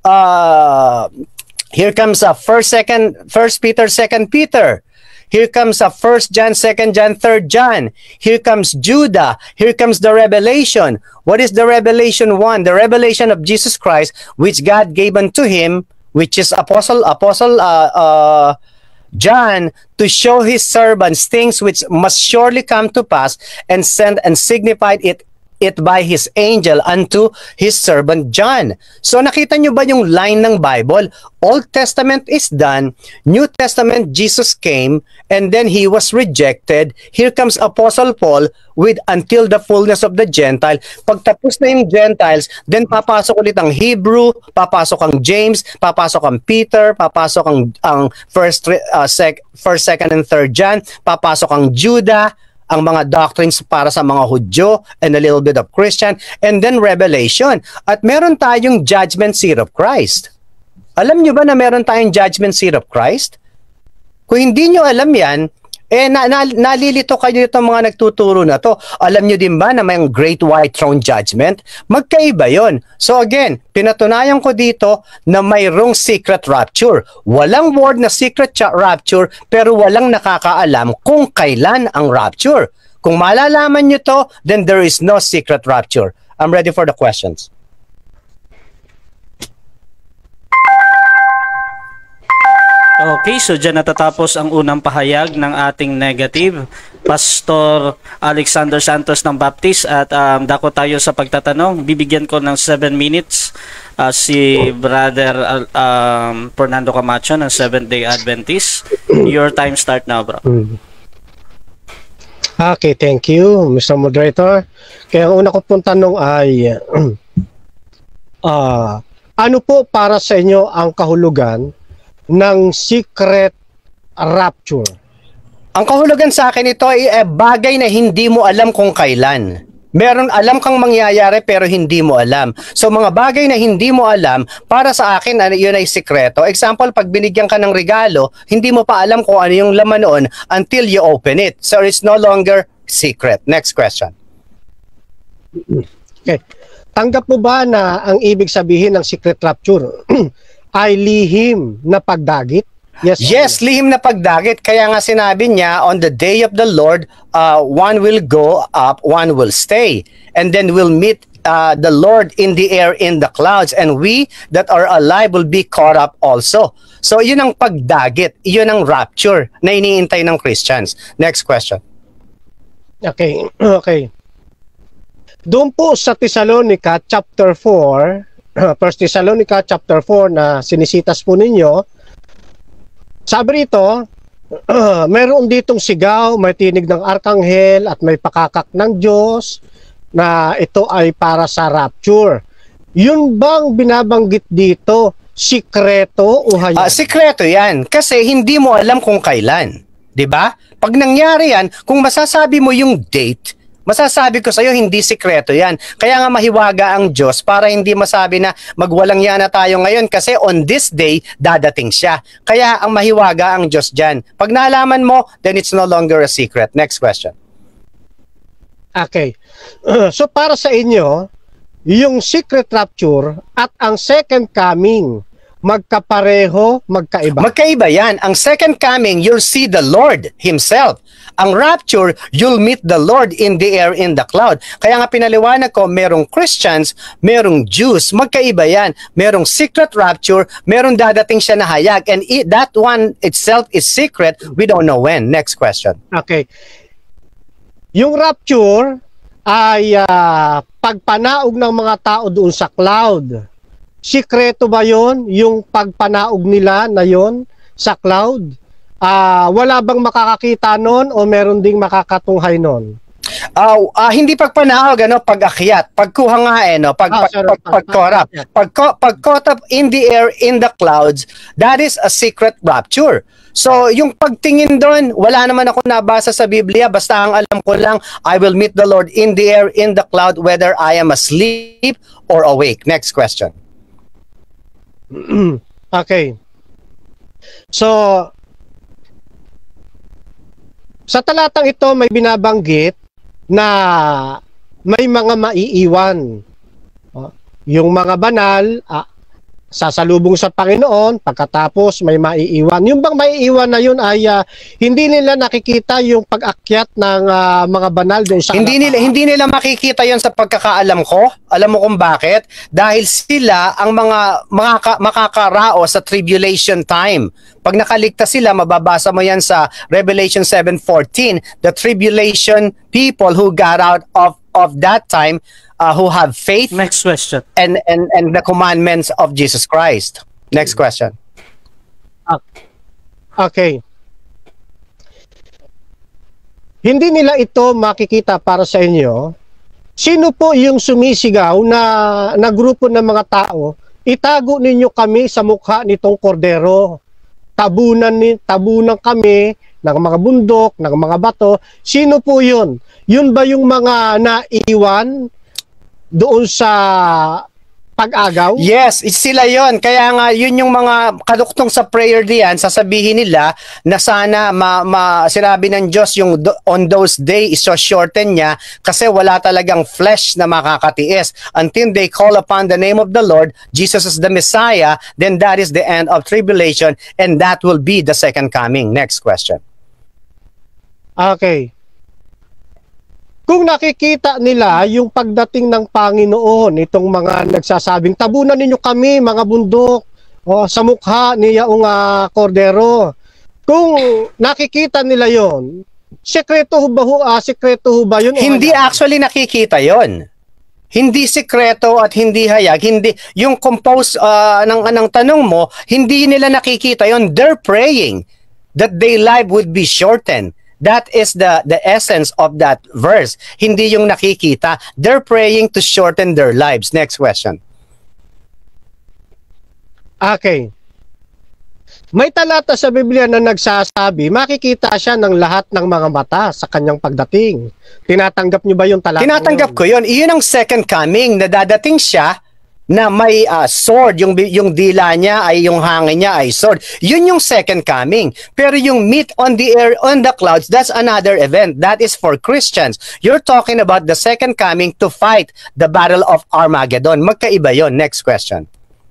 uh here comes uh first second first Peter, second Peter. Here comes uh first John, second John, third John. Here comes Judah. Here comes the revelation. What is the revelation one? The revelation of Jesus Christ, which God gave unto him, which is apostle apostle uh uh John, to show his servants things which must surely come to pass, and send and signified it it by his angel unto his servant John. So nakita nyo ba yung line ng Bible? Old Testament is done, New Testament Jesus came, and then he was rejected. Here comes Apostle Paul with until the fullness of the Gentile. Pagtapos na yung Gentiles, then papasok ulit ang Hebrew, papasok ang James, papasok ang Peter, papasok ang, ang first, uh, sec, first, second, and third John, papasok ang Judah, ang mga doctrines para sa mga Hudyo, and a little bit of Christian, and then Revelation. At meron tayong judgment seat of Christ. Alam nyo ba na meron tayong judgment seat of Christ? Kung hindi nyo alam yan, eh na, na, nalilito kayo itong mga nagtuturo na to. Alam nyo din ba na may Great White Throne Judgment? Magkaiba yon. So again, pinatunayan ko dito na mayroong secret rapture. Walang word na secret rapture, pero walang nakakaalam kung kailan ang rapture. Kung malalaman nyo to, then there is no secret rapture. I'm ready for the questions. Okay, so dyan natatapos ang unang pahayag ng ating negative. Pastor Alexander Santos ng Baptist, at um, dako tayo sa pagtatanong. Bibigyan ko ng seven minutes uh, si Brother uh, um, Fernando Camacho ng Seventh-day Adventist. Your time start now, bro. Okay, thank you, Mister Moderator. Kaya ang una ko pong tanong ay, uh, ano po para sa inyo ang kahulugan ng secret rapture? Ang kahulugan sa akin ito ay eh, bagay na hindi mo alam kung kailan. Meron alam kang mangyayari pero hindi mo alam. So mga bagay na hindi mo alam, para sa akin yun ay sikreto. Example, pag binigyan ka ng regalo, hindi mo pa alam kung ano yung laman noon until you open it. So it's no longer secret. Next question. Okay. Tanggap mo ba na ang ibig sabihin ng secret rapture ay lihim na pagdagit? Yes, yes, lihim na pagdagit. Kaya nga sinabi niya, on the day of the Lord, uh, one will go up, one will stay. And then we'll meet uh, the Lord in the air in the clouds. And we that are alive will be caught up also. So yun ang pagdagit. Yun ang rapture na iniintay ng Christians. Next question. Okay, okay. Doon po sa Thessalonica chapter four, First Thessalonica chapter four na sinisitas po ninyo, sabi rito, uh, mayroon ditong sigaw, may tinig ng arkanghel at may pakakak ng Diyos na ito ay para sa rapture. Yun bang binabanggit dito, sikreto o hayag? Uh, sikreto yan, kasi hindi mo alam kung kailan. 'Di ba? Pag nangyari yan, kung masasabi mo yung date, Masasabi ko sa'yo, hindi sikreto yan. Kaya nga mahiwaga ang Diyos para hindi masabi na magwalang yan na tayo ngayon kasi on this day, dadating siya. Kaya ang mahiwaga ang Diyos dyan. Pag nalaman mo, then it's no longer a secret. Next question. Okay. Uh, so para sa inyo, yung secret rapture at ang second coming, magkapareho, magkaiba? Magkaiba yan. Ang second coming, you'll see the Lord Himself. Ang rapture, you'll meet the Lord in the air, in the cloud. Kaya nga pinaliwanag ko, merong Christians, merong Jews, magkaiba yan. Merong secret rapture, merong dadating siya na hayag. And it, that one itself is secret. We don't know when. Next question. Okay. Yung rapture ay uh, pagpanaog ng mga tao doon sa cloud. Sikreto ba yon? Yung pagpanaog nila na yon sa cloud? Uh, wala bang makakakita nun o meron ding makakatunghay nun? Uh, uh, hindi pagpanahog, ano, pag-akyat, pagkuha nga eh, no? pag, Ah, pag, sorry. pag, pag-caught up. Pag, pag caught up in the air, in the clouds, that is a secret rapture. So, yung pagtingin doon, wala naman ako nabasa sa Biblia, basta ang alam ko lang, I will meet the Lord in the air, in the cloud, whether I am asleep or awake. Next question. Okay. So, sa talatang ito may binabanggit na may mga maiiwan. O, yung mga banal, ah, sasalubong sa Panginoon, pagkatapos may maiiwan. Yung bang maiiwan na yun ay uh, hindi nila nakikita yung pag-akyat ng uh, mga banal doon sa Hindi nila hindi nila makikita 'yon sa pagkakaalam ko. Alam mo kung bakit? Dahil sila ang mga makaka, makakarao sa tribulation time. Pag nakaligtas sila, mababasa mo 'yan sa Revelation seven fourteen, the tribulation people who got out of of that time, uh, who have faith Next question. and and and the commandments of Jesus Christ. Next question. Okay. Hindi nila ito makikita para sa inyo. Sino po yung sumisigaw na, na grupo ng mga tao? Itago ninyo kami sa mukha nitong kordero. Tabunan, ni, tabunan kami ng mga bundok, ng mga bato. Sino po yun? Yun ba yung mga naiwan doon sa pag-agaw? Yes, sila yon. Kaya nga, yun yung mga kaduktong sa prayer diyan, sasabihin nila na sana ma, ma, sinabi ng Diyos yung do, on those days, so shorten niya kasi wala talagang flesh na makakatiis. Until they call upon the name of the Lord, Jesus is the Messiah, then that is the end of tribulation and that will be the second coming. Next question. Okay. Kung nakikita nila yung pagdating ng Panginoon, itong mga nagsasabing, tabunan ninyo kami, mga bundok, o, sa mukha ni yaong uh, kordero. Kung nakikita nila yon, sekreto ho ba, uh, sekreto ho ba yun? Hindi actually nakikita yon. Hindi sikreto at hindi hayag. Hindi, yung compose uh, ng, ng tanong mo, hindi nila nakikita yon. They're praying that their life would be shortened. That is the the essence of that verse. Hindi yung nakikita. They're praying to shorten their lives. Next question. Okay. May talata sa Biblia na nagsasabi, makikita siya ng lahat ng mga mata sa kanyang pagdating. Tinatanggap niyo ba yung talata? Tinatanggap ko yun. Iyon ang second coming na dadating siya na may uh, sword, yung, yung dila niya ay yung hangin niya ay sword. Yun yung second coming. Pero yung meet on the air, on the clouds, that's another event. That is for Christians. You're talking about the second coming to fight the battle of Armageddon. Magkaiba yon. Next question.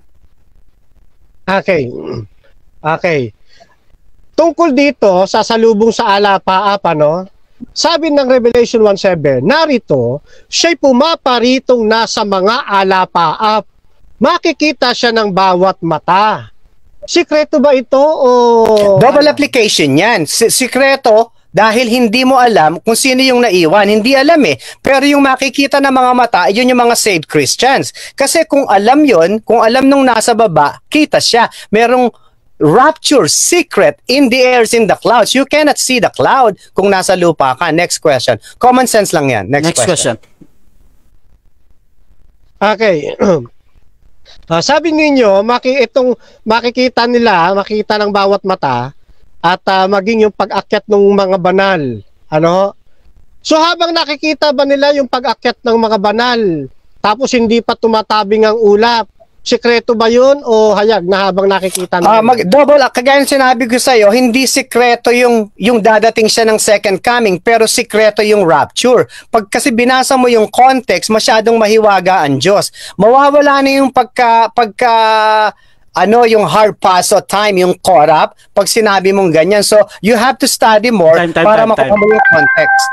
Okay. Okay. Tungkol dito, sasalubong sa alapaap, ano? Sabi ng Revelation one seven, narito, siya'y pumaparitong nasa mga alapaap. Makikita siya ng bawat mata. Sikreto ba ito o... Double application yan. S- sikreto, dahil hindi mo alam kung sino yung naiwan. Hindi alam eh. Pero yung makikita ng mga mata, yun yung mga saved Christians. Kasi kung alam yun, kung alam nung nasa baba, kita siya. Merong rapture, secret, in the airs, in the clouds. You cannot see the cloud kung nasa lupa ka. Next question. Common sense lang yan. Next, Next question. question. Okay. Uh, sabi ninyo, maki itong makikita nila, makikita ng bawat mata at uh, maging yung pag-akyat ng mga banal. Ano? So habang nakikita ba nila yung pag-akyat ng mga banal, tapos hindi pa tumatabing ang ulap, sikreto ba yun o hayag na habang nakikita nila? Ah, mag double, kagaya ng sinabi ko sa iyo, hindi sikreto yung yung dadating siya ng second coming, pero sikreto yung rapture. Pag kasi binasa mo yung context, masyadong mahiwaga ang Diyos. Mawawala na yung pagka pagka ano yung hard pass o time, yung corrupt, pag sinabi mong ganyan. So, you have to study more Time, time, para time, makuha mo yung context.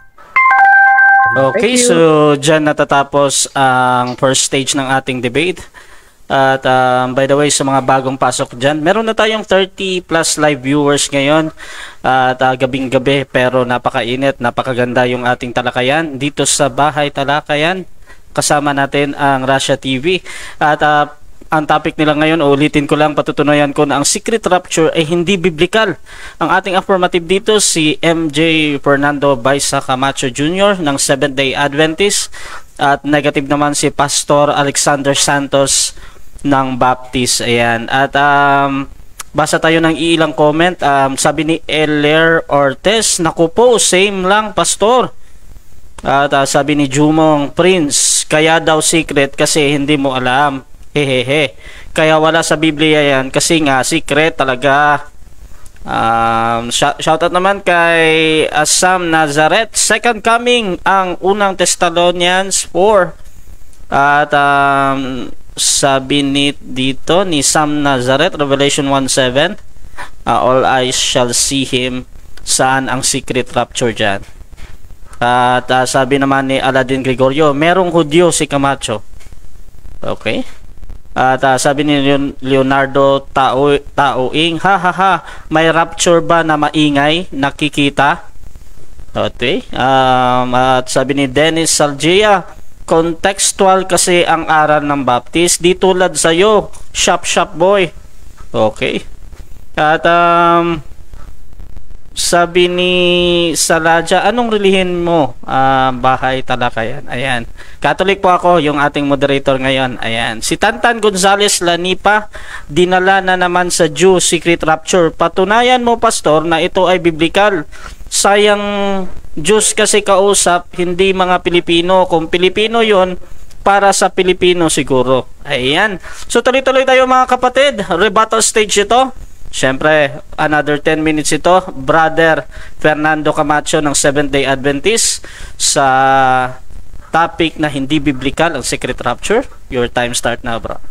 Okay, Thank you. so dyan natatapos ang first stage ng ating debate. At um, by the way, sa mga bagong pasok dyan, meron na tayong thirty plus live viewers ngayon at uh, gabing-gabi, pero napakainit, napakaganda yung ating talakayan dito sa Bahay Talakayan. Kasama natin ang Russia T V. At uh, ang topic nila ngayon, ulitin ko lang, patutunayan ko na ang secret rapture ay hindi biblical. Ang ating affirmative dito, si M J Fernando Baisa Camacho Junior ng Seventh-day Adventist, at negative naman si Pastor Alexander Santos ng Baptist. Ayan. At um, basa tayo ng ilang comment. Um, sabi ni Eler Ortez, naku po, same lang, Pastor. At uh, sabi ni Jumong Prince, kaya daw secret kasi hindi mo alam. Hehehe. Kaya wala sa Biblia yan kasi nga secret talaga. Um, sh shoutout naman kay Asam Nazareth. Second coming ang unang Thessalonians four. At um, sabi ni dito ni Sam Nazareth, Revelation one seven, uh, all eyes shall see him. Saan ang secret rapture dyan? At uh, sabi naman ni Aladin Gregorio, merong Hudyo si Camacho. Okay. At uh, sabi ni Leonardo Tao Taoing, ha ha ha, may rapture ba na maingay nakikita? Okay. Um, at sabi ni Dennis Salgia, contextual kasi ang aral ng Baptist, di tulad sa'yo, shop shop boy. Okay. At um, sabi ni Salaja, anong relihin mo? Uh, Bahay Talakayan. Ayan. Catholic po ako, yung ating moderator ngayon. Ayan. Si Tantan Gonzales Lanipa, dinala na naman sa Jew secret rapture. Patunayan mo, Pastor, na ito ay biblical. Sayang Diyos kasi kausap, hindi mga Pilipino. Kung Pilipino yon, para sa Pilipino siguro. Ayan. So tuloy-tuloy tayo mga kapatid. Rebuttal stage ito. Siyempre, another ten minutes ito. Brother Fernando Camacho ng Seventh-day Adventist sa topic na hindi biblical, ang secret rapture. Your time start now, bro.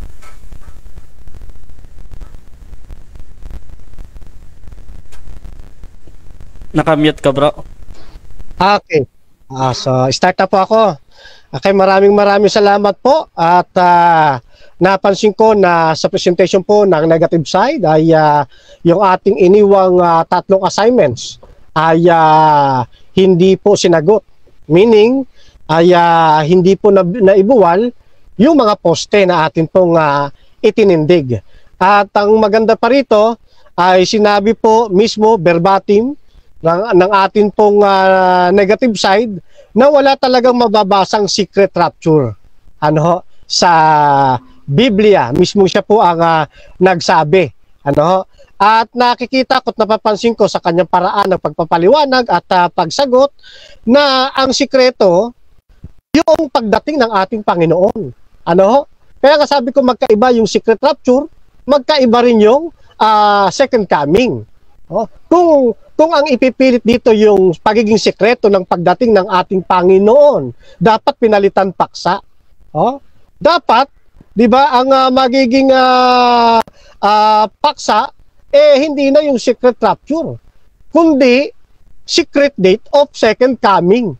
Nakamute ka, bro. Okay. Ah, so, start na po ako. Okay, maraming maraming salamat po. At uh, napansin ko na sa presentation po ng negative side ay uh, yung ating iniwang uh, tatlong assignments ay uh, hindi po sinagot. Meaning, ay uh, hindi po na, naibuwal yung mga poste na atin pong uh, itinindig. At ang maganda pa rito ay sinabi po mismo verbatim ng, ng atin pong uh, negative side na wala talagang mababasang secret rapture ano sa Biblia. Mismo siya po ang uh, nagsabi. Ano? At nakikita ko at napapansin ko sa kanyang paraan ng pagpapaliwanag at uh, pagsagot na ang sikreto yung pagdating ng ating Panginoon. Ano? Kaya nga sabi ko magkaiba yung secret rapture, magkaiba rin yung uh, second coming. Oh, kung kung ang ipipilit dito yung pagiging sikreto ng pagdating ng ating Panginoon, dapat pinalitan paksa. Oh, dapat, 'di ba, ang uh, magiging uh, uh, paksa eh hindi na yung secret rapture, kundi secret date of second coming.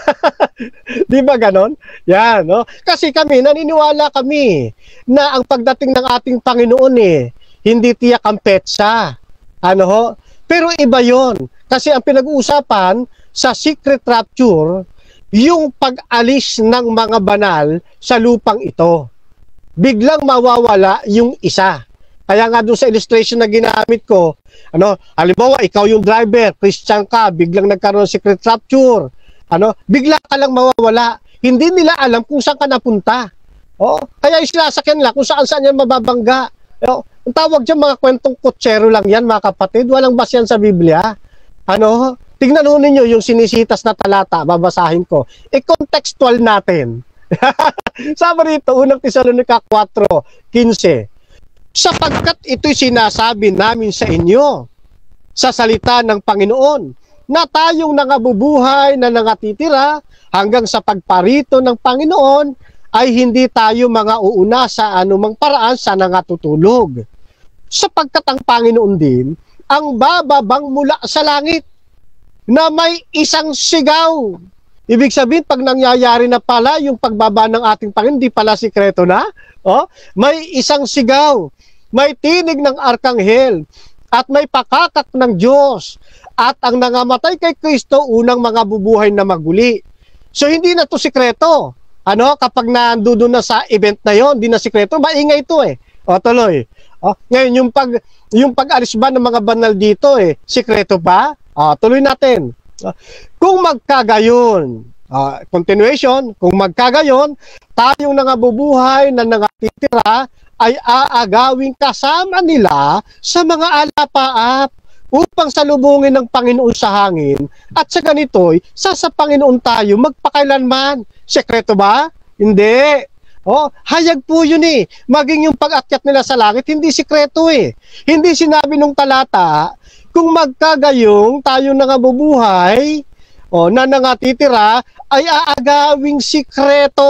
Di ba ganon? Yan, no? Kasi kami, naniniwala kami na ang pagdating ng ating Panginoon eh, hindi tiyak ang petsa. Ano ho? Pero iba yon. Kasi ang pinag-uusapan sa secret rapture, yung pag-alis ng mga banal sa lupang ito. Biglang mawawala yung isa. Kaya nga doon sa illustration na ginamit ko, ano, halimbawa, ikaw yung driver, Christian ka, biglang nagkaroon ng secret rapture. Ano, bigla ka lang mawawala. Hindi nila alam kung saan ka napunta. Oh, kaya islasakyan lang kung saan saan yan mababangga. Oh, ang tawag dyan mga kwentong kutsero lang yan, mga kapatid. Walang base yan sa Biblia. Ano, tingnan ho ninyo yung sinisitas na talata, babasahin ko. I-contextual natin. Sama rito, unang Tesalonica four fifteen. Sapagkat ito'y sinasabi namin sa inyo sa salita ng Panginoon na tayong nangabubuhay na nangatitira hanggang sa pagparito ng Panginoon ay hindi tayo mga uuna sa anumang paraan sa nangatutulog. Sapagkat ang Panginoon din ang bababang mula sa langit na may isang sigaw. Ibig sabihin, pag nangyayari na pala yung pagbaba ng ating Panginoon, di pala sikreto na. Oh, may isang sigaw, may tinig ng arkanghel, at may pakakak ng Diyos. At ang nangamatay kay Kristo, unang mga bubuhay na maguli. So, hindi na to sikreto. Ano, kapag nandoon na sa event na yon, hindi na sikreto, maingay ito eh. O, tuloy. O, ngayon, yung, pag, yung pag-alis ba ng mga banal dito eh, sikreto ba? O, tuloy natin. Kung magkagayon, uh, continuation, kung magkagayon, tayong nangabubuhay na nangatitira ay aagawing kasama nila sa mga alapaap upang salubungin ng Panginoon sa hangin at sa ganito'y sa sa Panginoon tayo magpakailanman. Sekreto ba? Hindi. Oh, hayag po yun eh. Maging yung pag-akyat nila sa langit, hindi sikreto eh. Hindi sinabi nung talata, kung magkagayong tayo nangabubuhay o na nangatitira ay aagawing sikreto.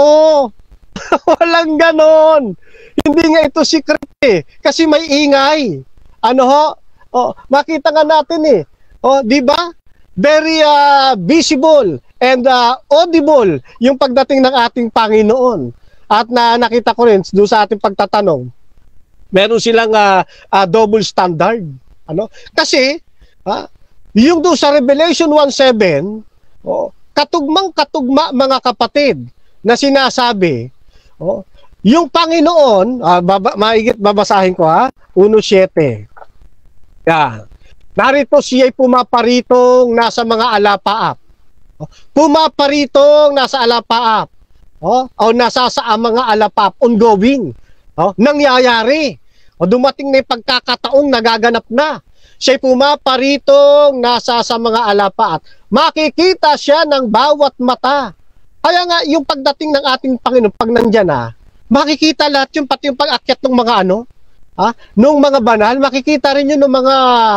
Walang ganon. Hindi nga ito sikreto eh. Kasi may ingay. Ano ho? O, makita nga natin eh. O, di ba? Very uh, visible and uh, audible yung pagdating ng ating Panginoon. At na nakita ko rin doon sa ating pagtatanong, meron silang uh, uh, double standard. Ano? Kasi, ha, yung doon sa Revelation one seven, oh, katugmang-katugma mga kapatid na sinasabi, oh, yung Panginoon, ah, baba, maigit babasahin ko ha, one seven. Yan. Narito siya'y pumaparitong nasa mga alapaap. Oh, pumaparitong nasa alapaap. Oh, o nasa sa mga alapaap, ongoing. Oh, nangyayari. O dumating na yung pagkakataong nagaganap na. Siya'y pumaparitong nasa sa mga alapaat. Makikita siya ng bawat mata. Kaya nga yung pagdating ng ating Panginoon, pag nandyan na, makikita lahat yung pati yung pag-akyat ng mga ano, ha? Nung mga banal, makikita rin yun ng mga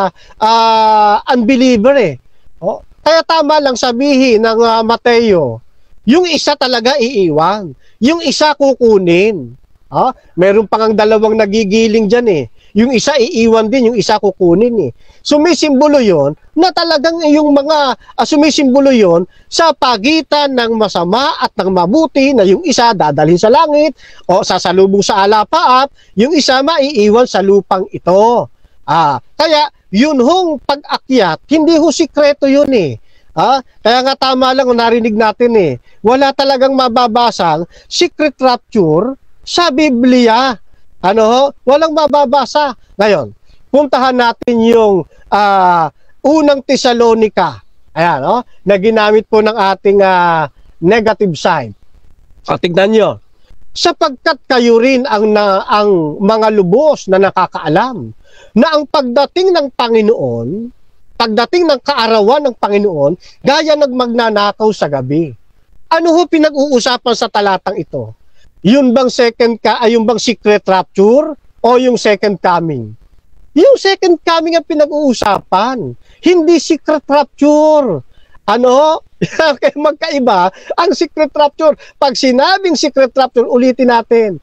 uh, unbeliever eh. O, kaya tama lang sabihin ng uh, Mateo, yung isa talaga iiwan, yung isa kukunin. Ha? Meron pang ang dalawang nagigiling dyan eh. Yung isa iiwan din, yung isa kukunin eh. Sumisimbolo yon na talagang yung mga uh, sumisimbolo yon sa pagitan ng masama at ng mabuti na yung isa dadalhin sa langit o sasalubong sa alapaap, yung isa maiiwan sa lupang ito. Ah, kaya yun hong pag-akyat, hindi ho sikreto yun eh. Ah, kaya nga tama lang kung narinig natin eh. Wala talagang mababasang secret rapture sa Biblia. Ano ho? Walang mababasa. Ngayon, puntahan natin yung uh, unang Tesalonica. Ayan, no? Na ginamit po ng ating uh, negative side. So, tignan nyo. Sapagkat kayo rin ang, na, ang mga lubos na nakakaalam na ang pagdating ng Panginoon, pagdating ng kaarawan ng Panginoon, gaya ng magnanakaw sa gabi. Ano ho pinag-uusapan sa talatang ito? Yun bang second ka, ay yung bang secret rapture o yung second coming? Yung second coming ang pinag-uusapan, hindi secret rapture. Ano? Kaya magkaiba ang secret rapture. Pag sinabing secret rapture, ulitin natin,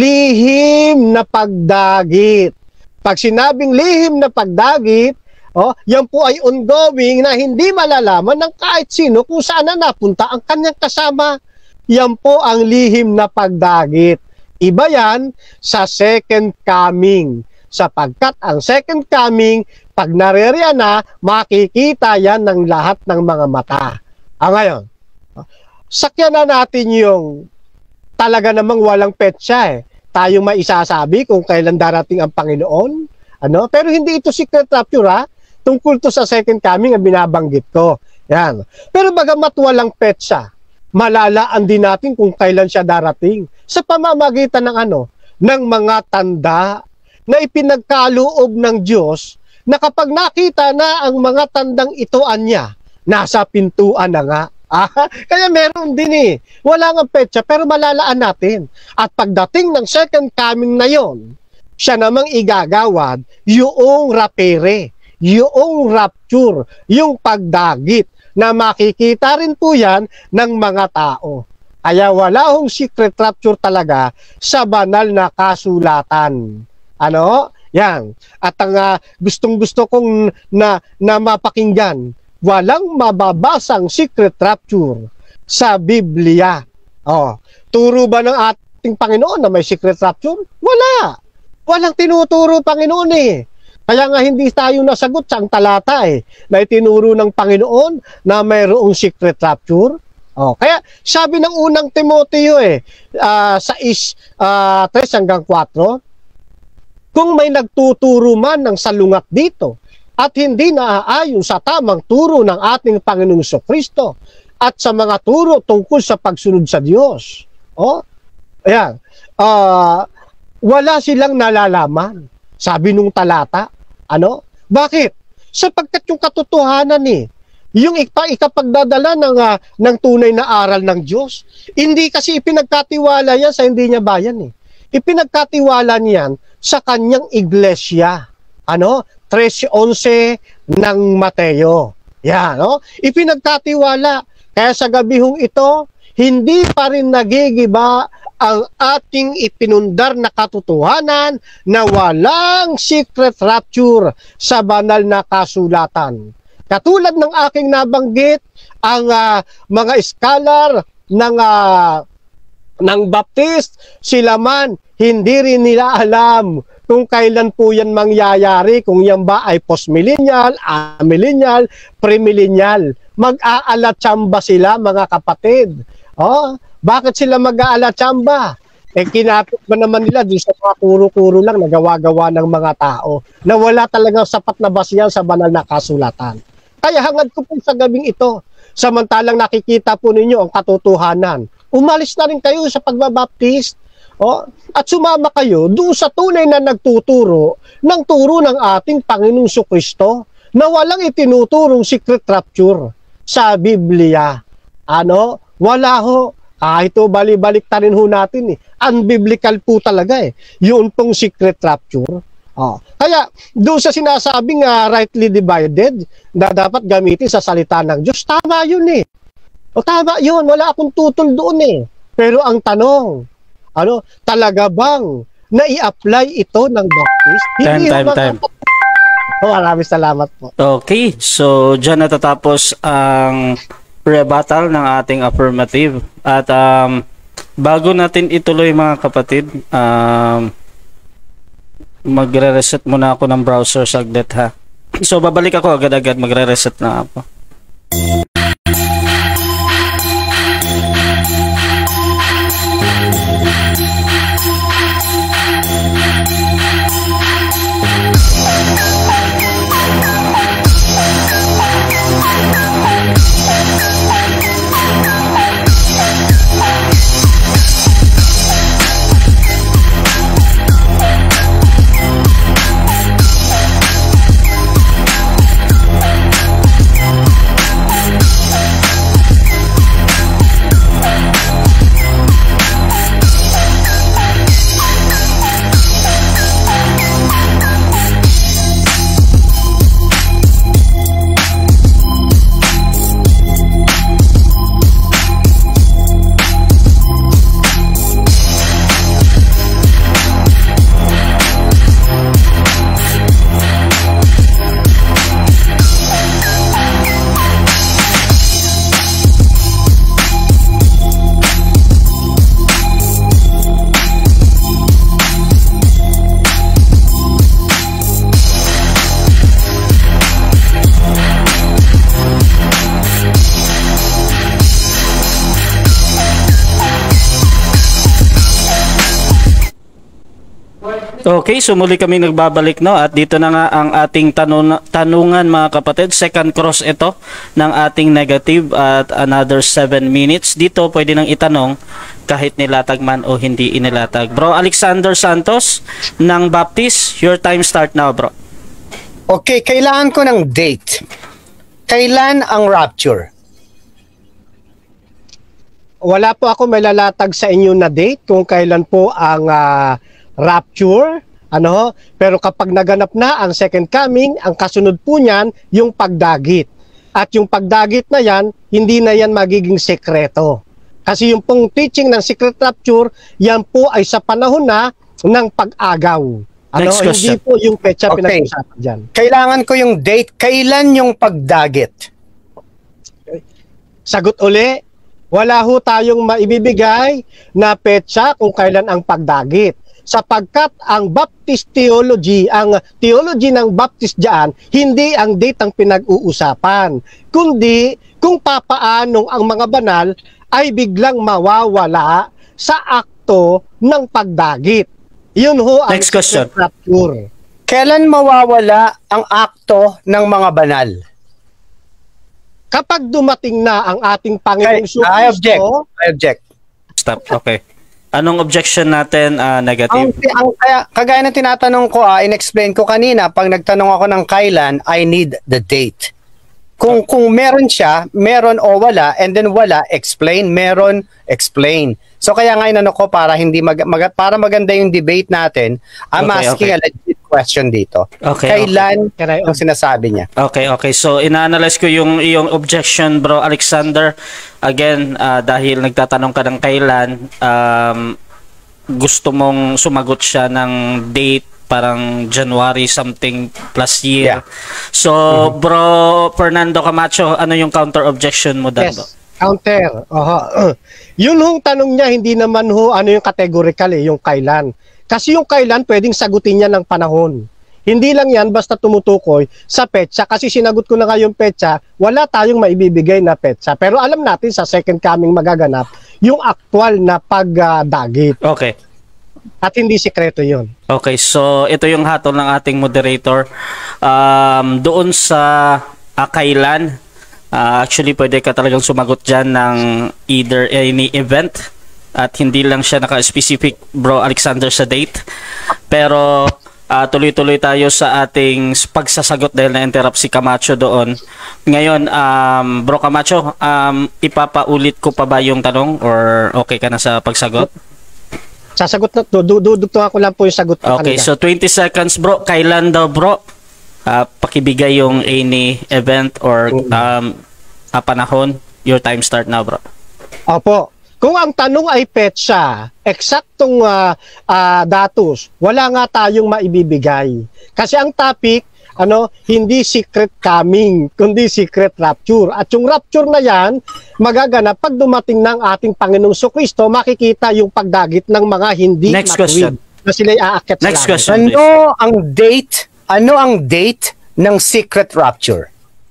lihim na pagdagit. Pag sinabing lihim na pagdagit, oh, yan po ay ongoing na hindi malalaman ng kahit sino kung saan na napunta ang kanyang kasama. Yan po ang lihim na pagdagit. Iba yan sa second coming. Sapagkat ang second coming, pag naririyan na, makikita yan ng lahat ng mga mata. Ah, ngayon, sakyan na natin yung talaga namang walang petsa eh. Tayo maisasabi kung kailan darating ang Panginoon. Ano? Pero hindi ito secret rapture ha. Tungkol to sa second coming ang binabanggit ko. Yan. Pero bagamat walang petsa, malalaan din natin kung kailan siya darating sa pamamagitan ng ano, ng mga tanda na ipinagkaloob ng Diyos na kapag nakita na ang mga tandang ito anya nasa pintuan na nga. Ah, kaya meron din eh. Wala nga petsa pero malalaan natin. At pagdating ng second coming na yon, siya namang igagawad yung rapere, yung rapture, yung pagdagit na makikita rin po yan ng mga tao. Kaya wala hong secret rapture talaga sa banal na kasulatan. Ano? Yan. At ang uh, gustong-gusto kong na, na mapakinggan, walang mababasang secret rapture sa Biblia. Oh, turo ba ng ating Panginoon na may secret rapture? Wala. Walang tinuturo Panginoon eh. Kaya nga hindi tayo nasagot sa ang talata eh, na itinuro ng Panginoon na mayroong secret rapture. Oh, kaya sabi ng unang Timoteo eh, uh, sa is uh, tres hanggang kwatro, kung may nagtuturo man ng salungat dito, at hindi naaayon sa tamang turo ng ating Panginoong Jesucristo at sa mga turo tungkol sa pagsunod sa Diyos. Oh, ayan. Uh, wala silang nalalaman. Sabi nung talata. Ano? Bakit? Sapagkat yung katotohanan eh, yung ipa ikapagdadala ng, uh, ng tunay na aral ng Diyos, hindi kasi ipinagkatiwala yan sa hindi niya bayan eh. Ipinagkatiwala niyan sa kanyang iglesia. Ano? thirteen eleven ng Mateo. Yan, no? Ipinagkatiwala. Kaya sa gabihong ito, hindi pa rin nagigiba ang ating ipinundar na katotohanan na walang secret rapture sa banal na kasulatan. Katulad ng aking nabanggit, ang uh, mga scholar ng uh, ng Baptist, sila man hindi rin nila alam kung kailan po yan mangyayari, kung yan ba ay post-millennial, amillennial, premillennial. Mag-aalatsamba sila, mga kapatid. Oh, bakit sila mag-aalatsamba? Eh, kinapit ba naman nila di sa mga kuro-kuro lang na gawa-gawa ng mga tao na wala talagang sapat na basihan sa banal na kasulatan. Kaya hangad ko po sa gabing ito, samantalang nakikita po ninyo ang katotohanan, umalis na rin kayo sa pagbabaptist. Oh, at sumama kayo doon sa tunay na nagtuturo ng turo ng ating Panginoong Jesucristo na walang itinuturong secret rapture sa Biblia. Ano? Wala ho. Kahit ito bali-balik ta rin ho natin eh. Unbiblical po talaga eh. Yun pong secret rapture. Oh. Kaya doon sa sinasabing uh, rightly divided na dapat gamitin sa salita ng Diyos, tama yun eh. O tama yun, wala akong tutol doon eh. Pero ang tanong, ano, talaga bang nai-apply ito ng Baptist? Time, time, time. Oh, maraming salamat po. Okay, so dyan natatapos ang rebuttal ng ating affirmative. At um, bago natin ituloy mga kapatid, um, magre-reset muna ako ng browser saglit ha. So babalik ako agad-agad, magre-reset na ako. Okay, so muli kami nagbabalik no at dito na nga ang ating tanun tanungan mga kapatid. Second cross ito ng ating negative at another seven minutes. Dito pwede nang itanong kahit nilatag man o hindi inilatag. Bro Alexander Santos ng Baptist, your time start now bro. Okay, kailangan ko ng date. Kailan ang rapture? Wala po ako may lalatag sa inyo na date kung kailan po ang ah, rapture. Ano? Pero kapag naganap na ang second coming, ang kasunod po niyan, yung pagdagit. At yung pagdagit na yan, hindi na yan magiging sekreto. Kasi yung pong teaching ng secret rapture, yan po ay sa panahon na ng pag-agaw. Ano? Next question. Hindi po yung petsa Okay. pinag-usapan dyan. Kailangan ko yung date. Kailan yung pagdagit? Sagot uli, wala ho tayong maibibigay na petsa kung kailan ang pagdagit. Sapagkat ang Baptist theology, ang theology ng Baptist diyan, hindi ang date ang pinag-uusapan, kundi kung papaanong ang mga banal ay biglang mawawala sa akto ng pagdagit. Yun ho ang Next question. secret rapture. Kailan mawawala ang akto ng mga banal? Kapag dumating na ang ating Okay, Panginoong I object. Kristo, I object. Stop. Okay. Anong objection natin? Ah, Ang, negative. ang kaya, kagaya ng tinatanong ko, ah, in-explain ko kanina, pag nagtanong ako ng kailan, I need the date. Kung kung meron siya, meron o wala, and then wala, explain, meron, explain. So kaya nga inano ko para hindi mag, mag- para maganda yung debate natin, I'm Okay, asking okay. a legit question dito. Okay, Kailan Can I- ang sinasabi niya? Okay, okay. So, ina-analyze ko yung iyong objection, bro Alexander. Again, ah, dahil nagtatanong ka ng kailan, um, gusto mong sumagot siya ng date, parang January something plus year. Yeah. So, bro Fernando Camacho, ano yung counter objection mo doon? yes, counter. Oho. Yun hong tanong niya, hindi naman ho ano yung categorical eh, yung kailan. Kasi yung kailan, pwedeng sagutin niya ng panahon. Hindi lang yan basta tumutukoy sa petsa. Kasi sinagot ko na nga yung petsa, wala tayong maibibigay na petsa. Pero alam natin sa second coming magaganap, yung actual na pagdagit. Okay. At hindi sikreto yun. Okay, so ito yung hatol ng ating moderator. Um, doon sa ah, kailan, ah, actually pwede ka talagang sumagot dyan ng either any event at hindi lang siya naka-specific, bro Alexander, sa date. Pero ah, tuloy-tuloy tayo sa ating pagsasagot dahil na-interrupt si Camacho doon. Ngayon, um, bro Camacho, um, ipapaulit ko pa ba yung tanong or okay ka na sa pagsagot? Sasagot na, dudugtungan ko lang po yung sagot ko Okay, kanina. so twenty seconds, bro. Kailan daw, bro? Ah, pakibigay yung any event or um, ah, panahon. Your time start now, bro. Opo. Kung ang tanong ay petsa, eksaktong uh, uh, datos, wala nga tayong maibibigay. Kasi ang topic, ano, hindi secret coming, kundi secret rapture. At yung rapture na yan, magaganap pag dumating ng ating Panginoong Kristo, makikita yung pagdagit ng mga hindi Next matuwid question. na sila'y aakyat sa Next langit. question. Ano ang date? Ano ang date ng secret rapture?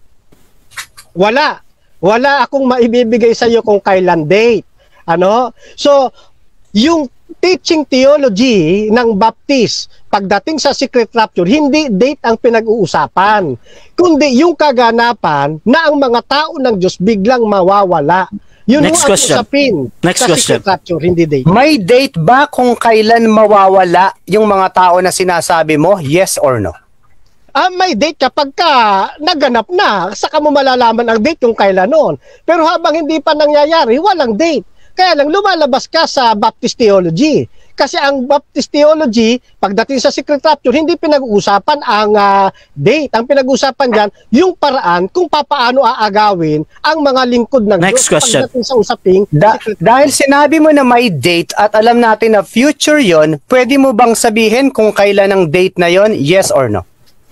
Wala. Wala akong maibibigay sa iyo kung kailan date. Ano? So, yung teaching theology ng Baptist, pagdating sa secret rapture, hindi date ang pinag-uusapan, kundi yung kaganapan na ang mga tao ng Diyos biglang mawawala. Yun Next ang question. usapin Next sa question. secret rapture, hindi date. May date ba kung kailan mawawala yung mga tao na sinasabi mo? Yes or no? Ah, may date kapag ka naganap na, saka mo malalaman ang date kung kailan noon. Pero habang hindi pa nangyayari, walang date. Kaya lang lumalabas ka sa Baptist theology. Kasi ang Baptist theology, pagdating sa secret rapture, hindi pinag-uusapan ang ah, date. Ang pinag-uusapan dyan, yung paraan kung papaano aagawin ang mga lingkod ng Next Diyos question. pagdating sa usaping Da- secret dahil sinabi mo na may date at alam natin na future yon, pwede mo bang sabihin kung kailan ang date na yon? Yes or no?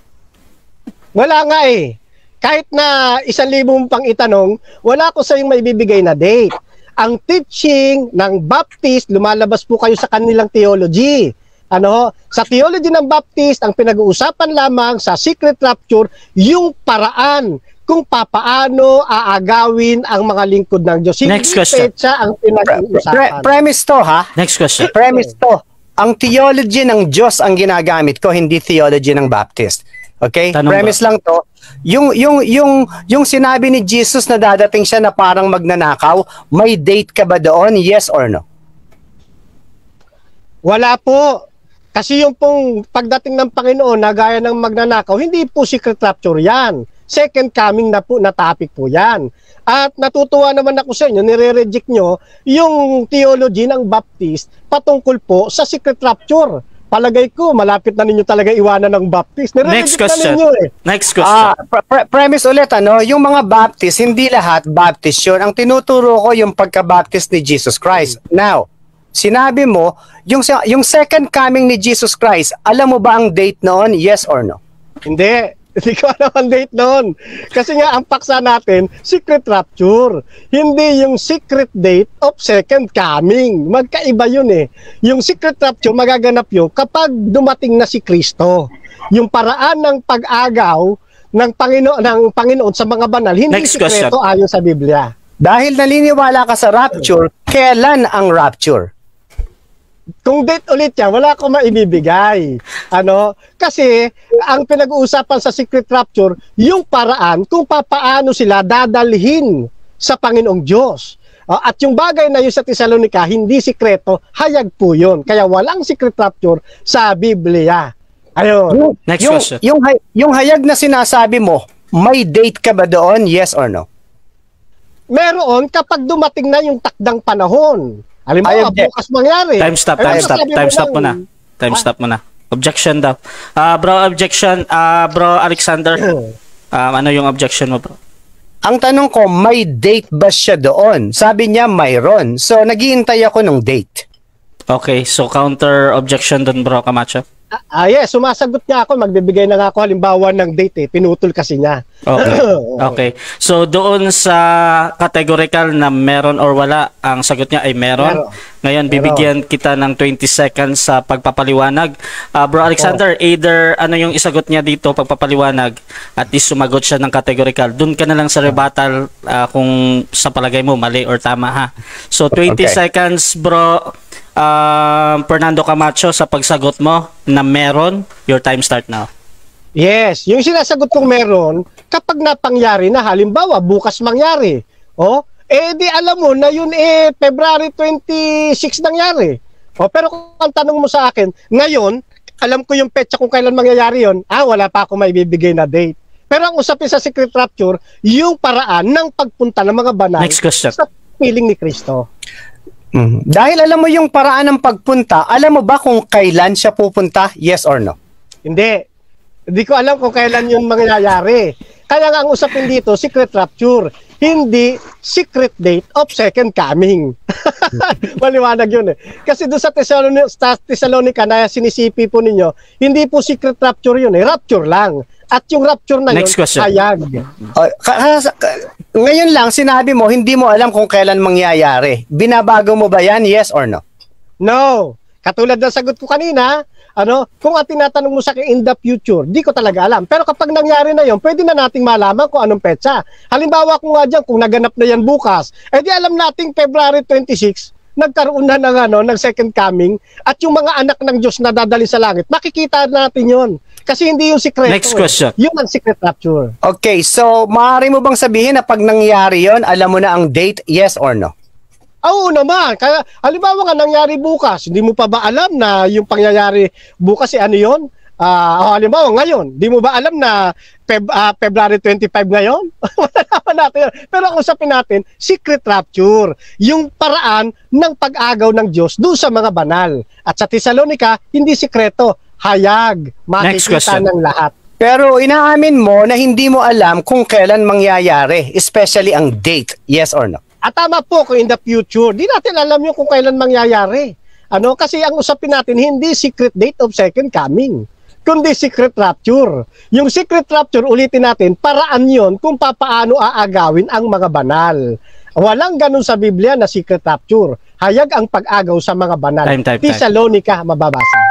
Wala nga eh. Kahit na isang libo mong pang itanong, wala ko sa yung maibibigay na date. Ang teaching ng Baptist, lumalabas po kayo sa kanilang theology. Ano? Sa theology ng Baptist, ang pinag-uusapan lamang sa secret rapture, yung paraan kung papaano aagawin ang mga lingkod ng Diyos. Next Hindi question. petsa ang Pre- pinag-uusapan. premise to ha? Next question. Premise to. Ang theology ng Diyos ang ginagamit ko, hindi theology ng Baptist. Okay? Tanong Premise lang to. Yung yung yung yung sinabi ni Jesus na dadating siya na parang magnanakaw, may date ka ba doon? Yes or no? Wala po. Kasi yung pong pagdating ng Panginoon na gaya ng magnanakaw, hindi po secret rapture yan. second coming na po na topic po yan. At natutuwa naman ako sa inyo, nire-reject nyo yung theology ng Baptist patungkol po sa secret rapture. Palagay ko, malapit na ninyo talaga iwanan ng Baptist. Next question. Na ninyo, eh. Next question. Ah, pre- pre- premise ulit, ano, yung mga Baptist, hindi lahat Baptist yun. Ang tinuturo ko yung pagka-Baptist ni Jesus Christ. Now, sinabi mo, yung, yung second coming ni Jesus Christ, alam mo ba ang date noon? Yes or no? Hindi. Hindi ko alam ang date noon. Kasi nga, ang paksa natin, secret rapture. Hindi yung secret date of second coming. Magkaiba yun eh. Yung secret rapture, magaganap yun kapag dumating na si Kristo. Yung paraan ng pag-agaw ng Panginoon, ng Panginoon sa mga banal, hindi Next sikreto ayon sa Biblia. Dahil naniniwala ka sa rapture, kailan ang rapture? Kung date ulit yan, wala akong maibibigay. Ano? Kasi, ang pinag-uusapan sa secret rapture, yung paraan kung papaano sila dadalhin sa Panginoong Diyos. Uh, at yung bagay na yun sa Tesalonica, hindi sikreto, hayag po yun. Kaya walang secret rapture sa Biblia. Ayun. Yung, Next yung, question. Yung, hay- yung hayag na sinasabi mo, may date ka ba doon? Yes or no? Meron kapag dumating na yung takdang panahon. Halimbawa, I object. bukas mangyari. Time stop, Ayun, time stop, sabi mo time stop lang, muna. Time stop muna. Objection daw. Ah, bro, objection. Ah, bro Alexander. Um, ano yung objection mo, bro? Ang tanong ko, may date ba siya doon? Sabi niya, mayroon. So, naghihintay ako ng date. Okay, so counter objection dun, bro Camacho. Ah, yes, sumasagot niya ako, magbibigay na nga ako halimbawa ng date eh, pinutol kasi niya. Okay. Okay. So doon sa categorical na meron or wala, ang sagot niya ay meron. Meron. Ngayon bibigyan kita ng twenty seconds sa pagpapaliwanag. Uh, Bro Alexander, either ano yung isagot niya dito pagpapaliwanag, at least sumagot siya ng categorical. Doon ka na lang sa rebuttal uh, kung sa palagay mo mali or tama, ha. So twenty Okay. seconds, bro. Um, Fernando Camacho, sa pagsagot mo na meron, your time start now. Yes, yung sinasagot kong meron, kapag napangyari na, halimbawa, bukas mangyari, oh, eh di alam mo na yun eh, February twenty-six nangyari. Oh, pero kung ang tanong mo sa akin, ngayon, alam ko yung petsa kung kailan mangyayari yun, ah, wala pa ako maibibigay na date. Pero ang usapin sa secret rapture, yung paraan ng pagpunta ng mga banal Next question. sa piling ni Kristo. Mhm. Dahil alam mo yung paraan ng pagpunta, alam mo ba kung kailan siya pupunta? Yes or no? Hindi. Hindi ko alam kung kailan yun mangyayari. Kaya nga ang usapin dito, secret rapture. Hindi secret date of second coming. Maliwanag yun eh. Kasi doon sa Thessalonica, Thessalonica na sinisipi po ninyo, hindi po secret rapture yun eh. Rapture lang. At yung rapture na yun, Next question. hayag. Oh, ka- ka- ka- ngayon lang, sinabi mo, hindi mo alam kung kailan mangyayari. Binabago mo ba yan? Yes or no? No. Katulad ng sagot ko kanina, ano, kung at tinatanong mo sa akin in the future, di ko talaga alam. Pero kapag nangyari na yon, pwede na nating malaman kung anong petsa. Halimbawa kung nga dyan, kung naganap na yan bukas, eh di alam nating February twenty-six, nagkaroon na ng, ano, ng second coming, at yung mga anak ng Diyos na dadali sa langit, makikita natin yon. Kasi hindi yung sikreto. Next question. Eh. Yun ang secret rapture. Okay, so maaari mo bang sabihin na pag nangyari yon, alam mo na ang date? Yes or no? Oo naman. Kaya, halimbawa nga nangyari bukas, hindi mo pa ba alam na yung pangyayari bukas eh ano yun? Ah, uh, halimbawa ngayon, di mo ba alam na Feb, uh, February twenty-five ngayon? Malalaman natin yun. Pero ang usapin natin, secret rapture. Yung paraan ng pag-agaw ng Diyos doon sa mga banal. At sa Thessalonica, hindi sikreto. Hayag. Next Makikita question. ng lahat. Pero inaamin mo na hindi mo alam kung kailan mangyayari, especially ang date. Yes or no? At tama po kung in the future, di natin alam yung kung kailan mangyayari. Ano? Kasi ang usapin natin, hindi secret date of second coming, kundi secret rapture. Yung secret rapture, ulitin natin, paraan yon kung papaano aagawin ang mga banal. Walang ganun sa Biblia na secret rapture. Hayag ang pag-agaw sa mga banal. Time, time, time. Thessalonica, mababasa.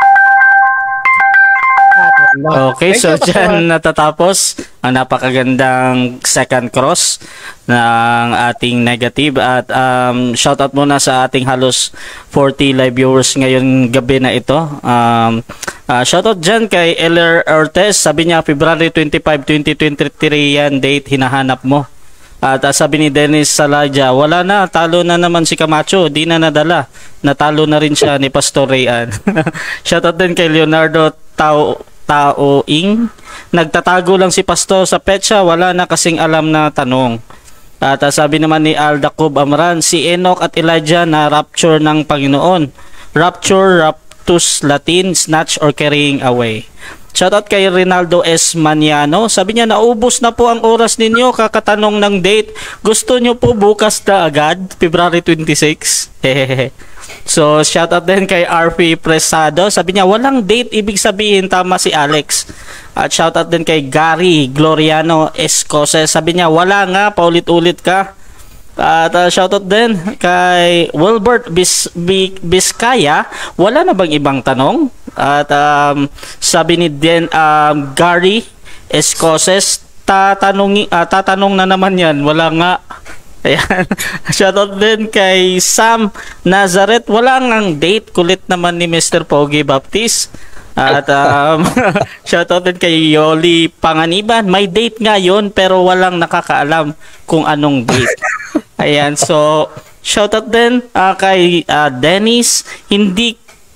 Okay, so dyan natatapos ang napakagandang second cross ng ating negative, at um, shoutout muna sa ating halos forty live viewers ngayon gabi na ito. Um, uh, shoutout dyan kay Eller Ortez, sabi niya February twenty-five, twenty twenty-three yan date hinahanap mo. At uh, sabi ni Dennis Salaja, wala na, talo na naman si Camacho, di na nadala, natalo na rin siya ni Pastor Rayan. Shoutout din kay Leonardo Tao Taoing, nagtatago lang si pastor sa petsa, wala na kasing alam na tanong. At uh, sabi naman ni Aldacub Amran, si Enoch at Elijah na rapture ng Panginoon. Rapture, raptus Latin, snatch or carrying away. Shoutout kay Rinaldo S. Maniano. Sabi niya, naubos na po ang oras ninyo. Kakatanong ng date. Gusto nyo po bukas na agad? February twenty-six. Hehehe. So, shoutout din kay R P Presado. Sabi niya, walang date. Ibig sabihin, tama si Alex. At shoutout din kay Gary Gloriano Escose. Sabi niya, wala nga. Paulit-ulit ka. At uh, shoutout din kay Wilbert Bis Bis Biskaya. Wala na bang ibang tanong? At um, sabi ni Den um, Gary Escoses, tatanong, uh, tatanong na naman yan. Wala nga. Ayan. Shoutout din kay Sam Nazareth. Wala ngang date. Kulit naman ni Mister Pogi Baptist. At um, shoutout din kay Yoli Panganiban. May date nga yun pero walang nakakaalam kung anong date. Ayan. So, shoutout din uh, kay uh, Dennis. Hindi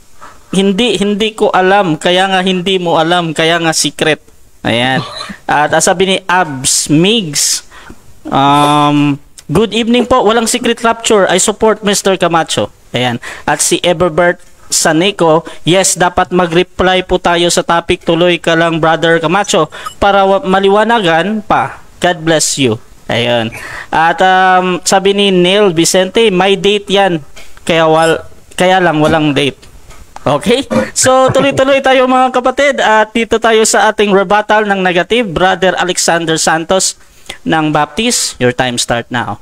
Hindi hindi ko alam, kaya nga hindi mo alam, kaya nga secret. Ayan. At uh, sabi ni Abs Migs, um, good evening po, walang secret rapture. I support Mister Camacho. Ayan. At si Everbert Saneco, yes, dapat mag-reply po tayo sa topic. Tuloy ka lang, Brother Camacho, para maliwanagan pa. God bless you. Ayan. At um, sabi ni Neil Vicente, may date yan. Kaya, wal, kaya lang walang date. Okay? So, tuloy-tuloy tayo mga kapatid at dito tayo sa ating rebuttal ng negative. Brother Alexander Santos ng Baptist, your time start now.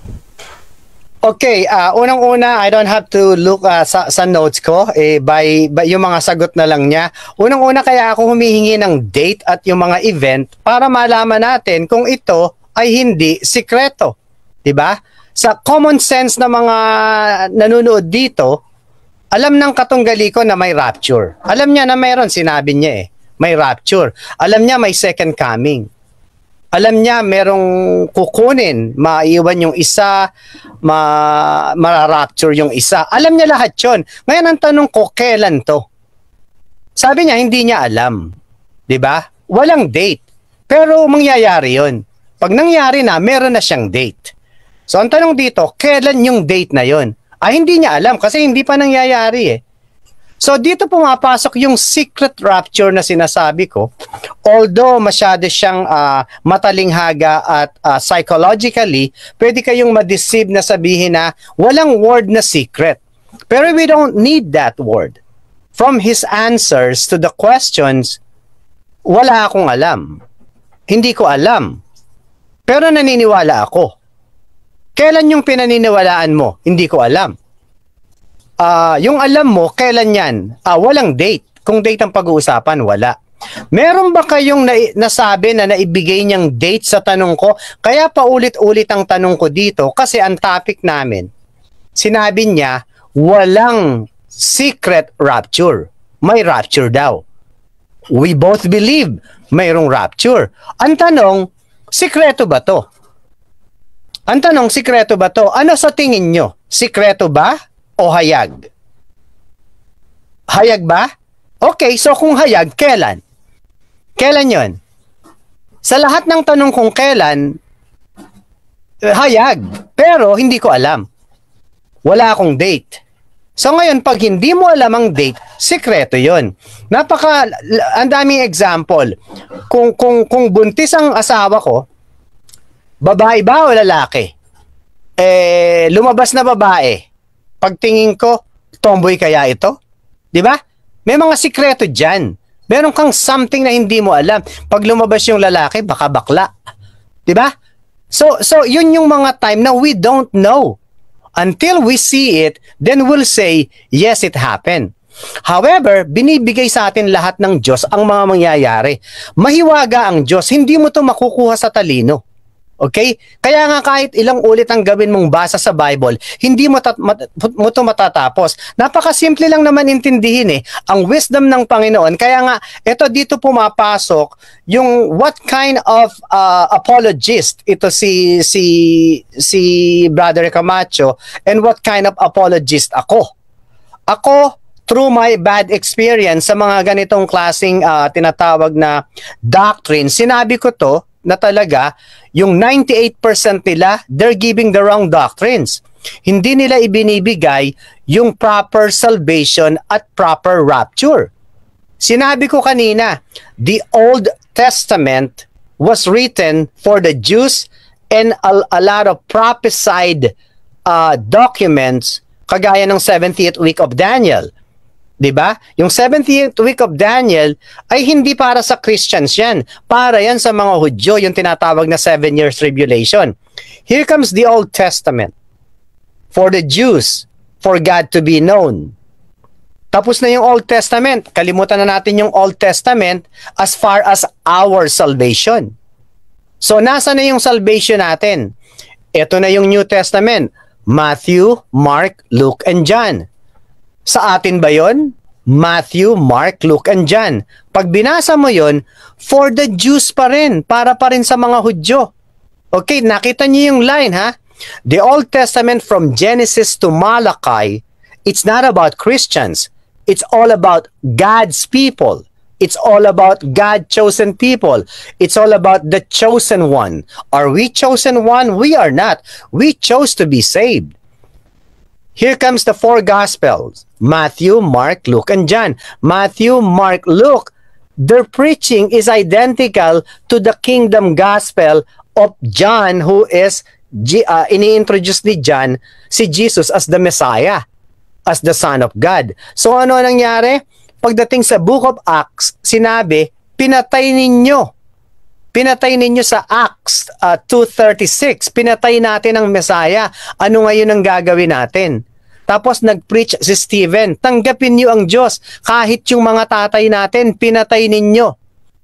Okay, uh, unang-una, I don't have to look uh, sa, sa notes ko, eh, by, by yung mga sagot na lang niya. Unang-una kaya ako humihingi ng date at yung mga event para malaman natin kung ito ay hindi sikreto. Diba? Sa common sense na mga nanonood dito, alam ng katunggali ko na may rapture. Alam niya na mayroon, sinabi niya eh, may rapture. Alam niya may second coming. Alam niya merong kukunin, maiwan yung isa, ma mararapture yung isa. Alam niya lahat yun. Ngayon ang tanong ko, kailan to? Sabi niya, hindi niya alam. Diba? Walang date. Pero mangyayari yun. Pag nangyari na, meron na siyang date. So ang tanong dito, kailan yung date na yun? Ay, hindi niya alam kasi hindi pa nangyayari eh. So, dito pumapasok yung secret rapture na sinasabi ko. Although masyado siyang uh, matalinghaga at uh, psychologically, pwede kayong ma-deceive na sabihin na walang word na secret. Pero we don't need that word. From his answers to the questions, wala akong alam. Hindi ko alam. Pero naniniwala ako. Kailan yung pinaniniwalaan mo? Hindi ko alam. Uh, yung alam mo, kailan yan? Uh, walang date. Kung date ang pag-uusapan, wala. Meron ba kayong na nasabi na naibigay niyang date sa tanong ko? Kaya paulit-ulit ang tanong ko dito kasi ang topic namin, sinabi niya, walang secret rapture. May rapture daw. We both believe mayroong rapture. Ang tanong, sikreto ba to? Ang tanong, sikreto ba to? Ano sa tingin nyo? Sikreto ba o hayag? Hayag ba? Okay, so kung hayag, kailan? Kailan yon? Sa lahat ng tanong kung kailan, hayag. Pero hindi ko alam. Wala akong date. So ngayon, pag hindi mo alam ang date, sikreto yon. Napaka, ang daming example. Kung, kung, kung buntis ang asawa ko, babae ba o lalaki? Eh, lumabas na babae. Pagtingin ko, tomboy kaya ito? Di ba? May mga sikreto dyan. Meron kang something na hindi mo alam. Pag lumabas yung lalaki, baka bakla. Di ba? So, so, yun yung mga time na we don't know. Until we see it, then we'll say, yes, it happened. However, binibigay sa atin lahat ng Diyos ang mga mangyayari. Mahiwaga ang Diyos, hindi mo to makukuha sa talino. Okay? Kaya nga kahit ilang ulit ang gawin mong basa sa Bible, hindi mo, mat mo to matatapos. Napakasimple lang naman intindihin eh. Ang wisdom ng Panginoon. Kaya nga, ito dito pumapasok yung what kind of uh, apologist ito si, si, si Brother Camacho and what kind of apologist ako. Ako, through my bad experience sa mga ganitong klaseng uh, tinatawag na doctrine, sinabi ko to na talaga yung ninety-eight percent nila, they're giving the wrong doctrines. Hindi nila ibinibigay yung proper salvation at proper rapture. Sinabi ko kanina, the Old Testament was written for the Jews and a, a lot of prophesied uh, documents kagaya ng seventieth week of Daniel. Diba? Yung seventieth week of Daniel ay hindi para sa Christians yan. Para yan sa mga Hudyo, yung tinatawag na seven years tribulation. Here comes the Old Testament. For the Jews, for God to be known. Tapos na yung Old Testament. Kalimutan na natin yung Old Testament as far as our salvation. So, nasa na yung salvation natin? Ito na yung New Testament. Matthew, Mark, Luke, and John. Sa atin ba yun? Matthew, Mark, Luke, and John. Pag binasa mo yun, for the Jews pa rin, para pa rin sa mga Hudyo. Okay, nakita niyo yung line, ha? The Old Testament from Genesis to Malachi, it's not about Christians. It's all about God's people. It's all about God-chosen people. It's all about the chosen one. Are we chosen one? We are not. We chose to be saved. Here comes the four Gospels. Matthew, Mark, Luke, and John. Matthew, Mark, Luke, their preaching is identical to the kingdom gospel of John, who is, uh, ini-introduce ni John si Jesus as the Messiah, as the Son of God. So ano nangyari? Pagdating sa Book of Acts, sinabi, pinatay ninyo. Pinatay ninyo sa Acts uh, two thirty-six. Pinatay natin ang Messiah. Ano ngayon ang gagawin natin? Tapos nag-preach si Stephen. Tanggapin niyo ang Diyos. Kahit yung mga tatay natin, pinatay ninyo.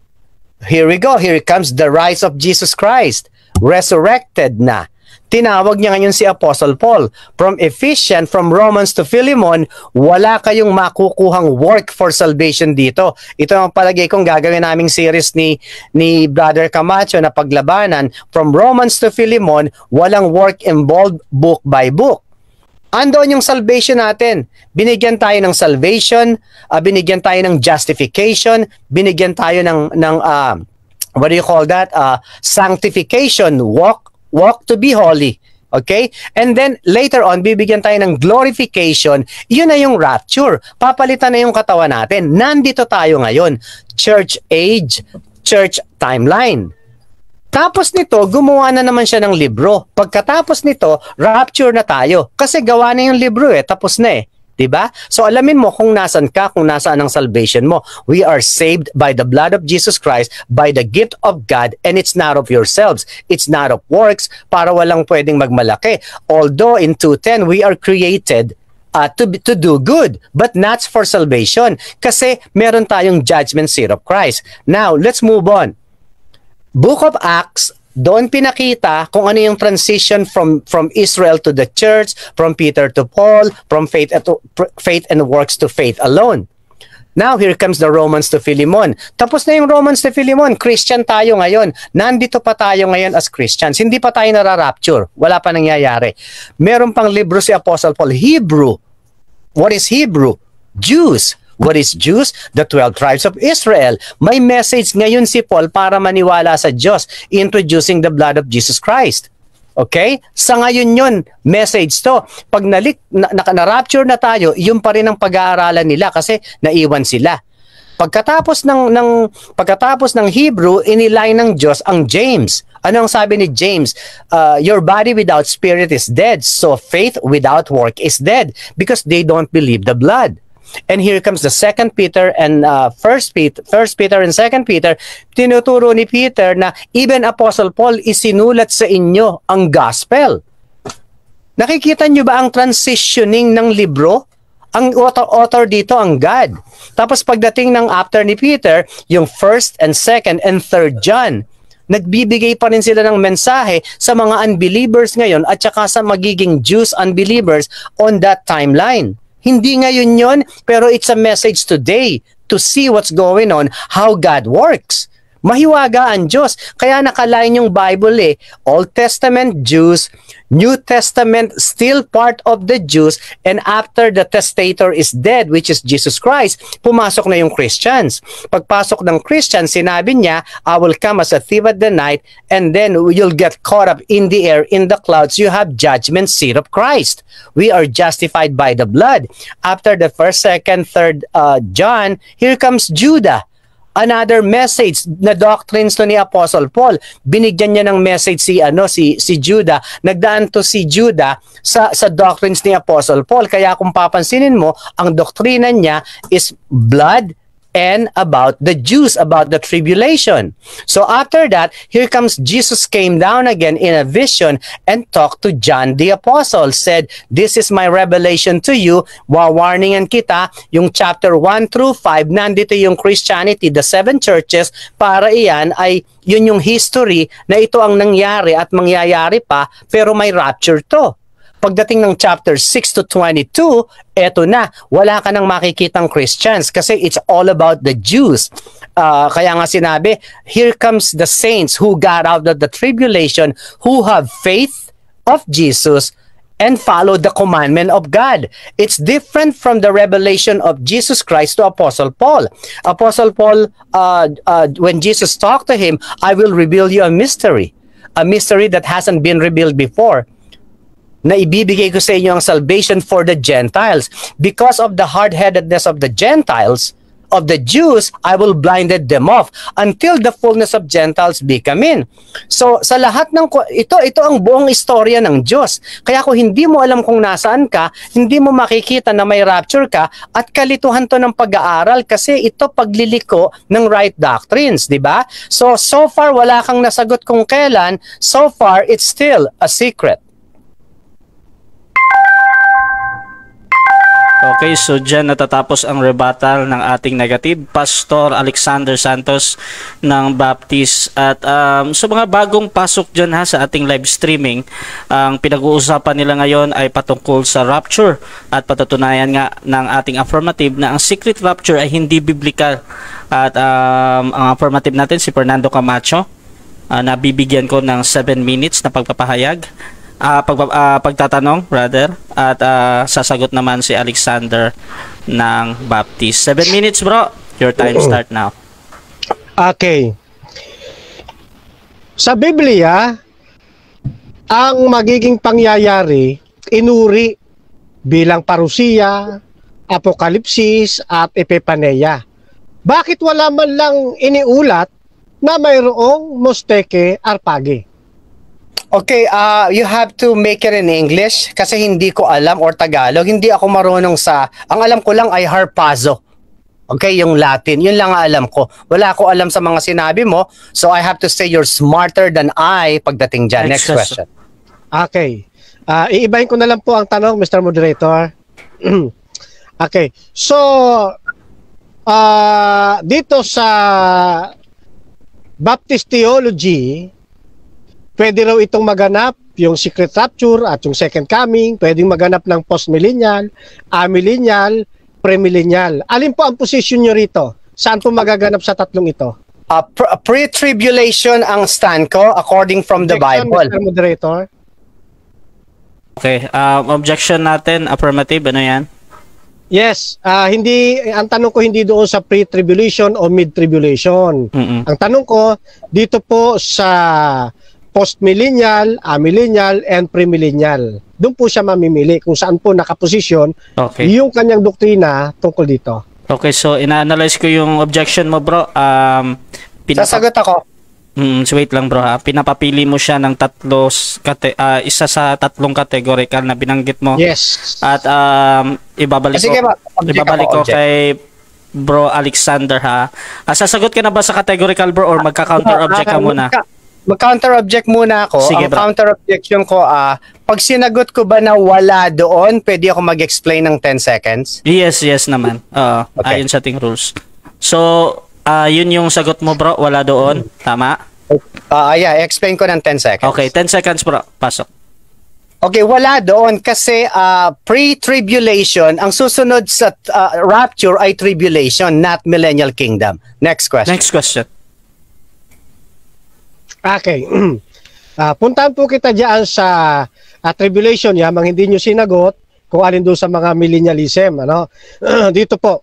Here we go. Here comes the rise of Jesus Christ. Resurrected na. Tinawag niya ngayon si Apostle Paul. From Ephesians, from Romans to Philemon, wala kayong makukuhang work for salvation dito. Ito ang palagay kong gagawin naming series ni, ni Brother Camacho na paglabanan. From Romans to Philemon, walang work involved book by book. Andoon yung salvation natin. Binigyan tayo ng salvation, uh, binigyan tayo ng justification, binigyan tayo ng, ng uh, what do you call that? Uh, sanctification, walk Walk to be holy. Okay? And then, later on, bibigyan tayo ng glorification. Yun na yung rapture. Papalitan na yung katawan natin. Nandito tayo ngayon. Church age, church timeline. Tapos nito, gumawa na naman siya ng libro. Pagkatapos nito, rapture na tayo. Kasi gawa na yung libro eh. Tapos na eh. Diba? So alamin mo kung nasan ka, kung nasaan ang salvation mo. We are saved by the blood of Jesus Christ, by the gift of God, and it's not of yourselves. It's not of works, para walang pwedeng magmalaki. Although in two ten, we are created uh, to, to do good, but not for salvation. Kasi meron tayong judgment seat of Christ. Now, let's move on. Book of Acts, doon pinakita kung ano yung transition from from Israel to the church, from Peter to Paul, from faith to faith and works to faith alone. Now here comes the Romans to Philemon. Tapos na yung Romans to Philemon, Christian tayo ngayon. Nandito pa tayo ngayon as Christians. Hindi pa tayo nara-rapture. Wala pa nangyayari. Meron pang libro si Apostle Paul, Hebrew. What is Hebrew? Jews. What is Jews? The twelve tribes of Israel. May message ngayon si Paul para maniwala sa Diyos, introducing the blood of Jesus Christ. Okay? Sa ngayon yun, message to. Pag nalik, na, na-rapture na tayo, yun pa rin ang pag-aaralan nila kasi naiwan sila. Pagkatapos ng, ng, pagkatapos ng Hebrew, inilay ng Diyos ang James. Ano ang sabi ni James? Uh, your body without spirit is dead, so faith without work is dead because they don't believe the blood. And here comes the Second Peter and uh, First Peter, First Peter and Second Peter. Tinuturo ni Peter na even Apostle Paul isinulat sa inyo ang gospel. Nakikita nyo ba ang transitioning ng libro? Ang author, author dito ang God. Tapos pagdating ng after ni Peter, yung First and Second and Third John, nagbibigay pa rin sila ng mensahe sa mga unbelievers ngayon at saka sa magiging Jews unbelievers on that timeline. Hindi ngayon yon, pero it's a message today to see what's going on, how God works. Mahiwaga ang Diyos. Kaya nakalain yung Bible eh. Old Testament Jews, New Testament still part of the Jews, and after the testator is dead, which is Jesus Christ, pumasok na yung Christians. Pagpasok ng Christians, sinabi niya, I will come as a thief at the night, and then you'll get caught up in the air, in the clouds. You have judgment seat of Christ. We are justified by the blood. After the first, second, third uh, John, here comes Judah. Another message na doctrines to ni Apostle Paul. Binigyan niya ng message si ano si si Judah. Nagdaan to si Judah sa sa doctrines ni Apostle Paul. Kaya kung papansinin mo, ang doktrina niya is blood and about the Jews, about the tribulation. So after that, here comes Jesus came down again in a vision and talked to John the Apostle, said, this is my revelation to you, wawarningan kita, yung chapter one through five, nandito yung Christianity, the seven churches, para iyan ay yun yung history na ito ang nangyari at mangyayari pa, pero may rapture to. Pagdating ng chapter six to twenty-two, eto na, wala ka nang makikitang Christians kasi it's all about the Jews. Uh, kaya nga sinabi, here comes the saints who got out of the tribulation, who have faith of Jesus and follow the commandment of God. It's different from the revelation of Jesus Christ to Apostle Paul. Apostle Paul, uh, uh, when Jesus talked to him, I will reveal you a mystery, a mystery that hasn't been revealed before, na ibibigay ko sa inyo ang salvation for the Gentiles. Because of the hard-headedness of the Gentiles, of the Jews, I will blinded them off until the fullness of Gentiles be come in. So, sa lahat ng, ito, ito ang buong istorya ng Diyos. Kaya kung hindi mo alam kung nasaan ka, hindi mo makikita na may rapture ka, at kalituhan to ng pag-aaral kasi ito pagliliko ng right doctrines, di ba? So, so far, wala kang nasagot kung kailan. So far, it's still a secret. Okay, so dyan natatapos ang rebuttal ng ating negative, Pastor Alexander Santos ng Baptist. At um, sa mga bagong pasok dyan ha sa ating live streaming, ang pinag-uusapan nila ngayon ay patungkol sa rapture at patutunayan nga ng ating affirmative na ang secret rapture ay hindi biblical. At um, ang affirmative natin si Fernando Camacho, uh, nabibigyan ko ng seven minutes na pagpapahayag. Uh, pag, uh, pagtatanong, brother, at uh, sasagot naman si Alexander ng Baptist. Seven minutes, bro. Your time start now. Okay. Sa Biblia, ang magiging pangyayari, inuri bilang parusiya, apokalipsis, at epipaneia. Bakit wala man lang iniulat na mayroong mosteke arpage? Okay, uh, you have to make it in English kasi hindi ko alam, or Tagalog. Hindi ako marunong sa, ang alam ko lang ay harpazo. Okay, yung Latin. Yun lang ang alam ko. Wala ko alam sa mga sinabi mo. So I have to say you're smarter than I pagdating dyan. Next, Next question. Okay. Uh, iibahin ko na lang po ang tanong, Mister Moderator. Okay. So, uh, dito sa Baptist Theology, pwede raw itong maganap, yung secret rapture at yung second coming, pwedeng maganap ng post-millennial, amillennial, premillennial. Alin po ang position nyo rito? Saan po magaganap sa tatlong ito? Uh, pre-tribulation ang stand ko according from the Objection, Bible. Mister Moderator. Okay, um, objection natin, affirmative, ano yan? Yes, uh, hindi, ang tanong ko hindi doon sa pre-tribulation o mid-tribulation. Mm-mm. Ang tanong ko, dito po sa post-millennial, amillennial, and premillennial. Doon po siya mamimili kung saan po nakaposisyon Okay. yung kanyang doktrina tungkol dito. Okay, so ina-analyze ko yung objection mo, bro. Um, pinapa- Sasagot ako. Mm, so wait lang, bro, ha. Pinapapili mo siya ng tatlo, kate- uh, isa sa tatlong categorical na binanggit mo. Yes. At um, ibabalik Sige, ko, ba, object ibabalik ako, ko object. kay bro Alexander, ha. Uh, sasagot ka na ba sa categorical, bro, or magka-counter object ka muna? Mag-counter object muna ako. Sige, ang bro. counter objection ko, ah, pag sinagot ko ba na wala doon, pwede ako mag-explain ng ten seconds? Yes, yes naman. Uh, Okay. Ayon sa ating rules. So, uh, yun yung sagot mo, bro. Wala doon. Tama? Ah, yeah, explain ko ng ten seconds. Okay, ten seconds, bro. Pasok. Okay, wala doon kasi ah, pre-tribulation, ang susunod sa ah, rapture ay tribulation, not millennial kingdom. Next question. Next question. Okay. Ah, puntahan po kita diyan sa ah, tribulation, yamang hindi nyo sinagot kung alin doon sa mga millennialism. Ano? Dito po,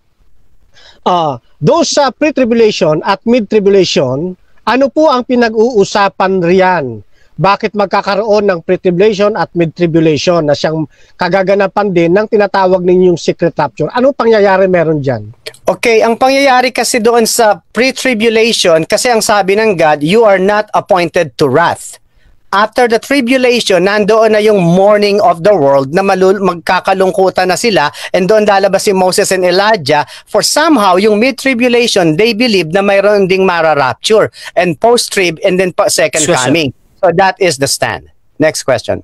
ah, doon sa pre-tribulation at mid-tribulation, ano po ang pinag-uusapan riyan? Bakit magkakaroon ng pre-tribulation at mid-tribulation na siyang kagaganapan din ng tinatawag ninyong secret rapture? Anong pangyayari meron dyan? Okay, ang pangyayari kasi doon sa pre-tribulation, kasi ang sabi ng God, you are not appointed to wrath. After the tribulation, nandoon na yung mourning of the world na malul magkakalungkutan na sila, and doon lalabas si Moses and Elijah. For somehow, yung mid-tribulation, they believe na mayroon ding mara-rapture, and post-trib, and then pa second Question. coming. So that is the stand. Next question.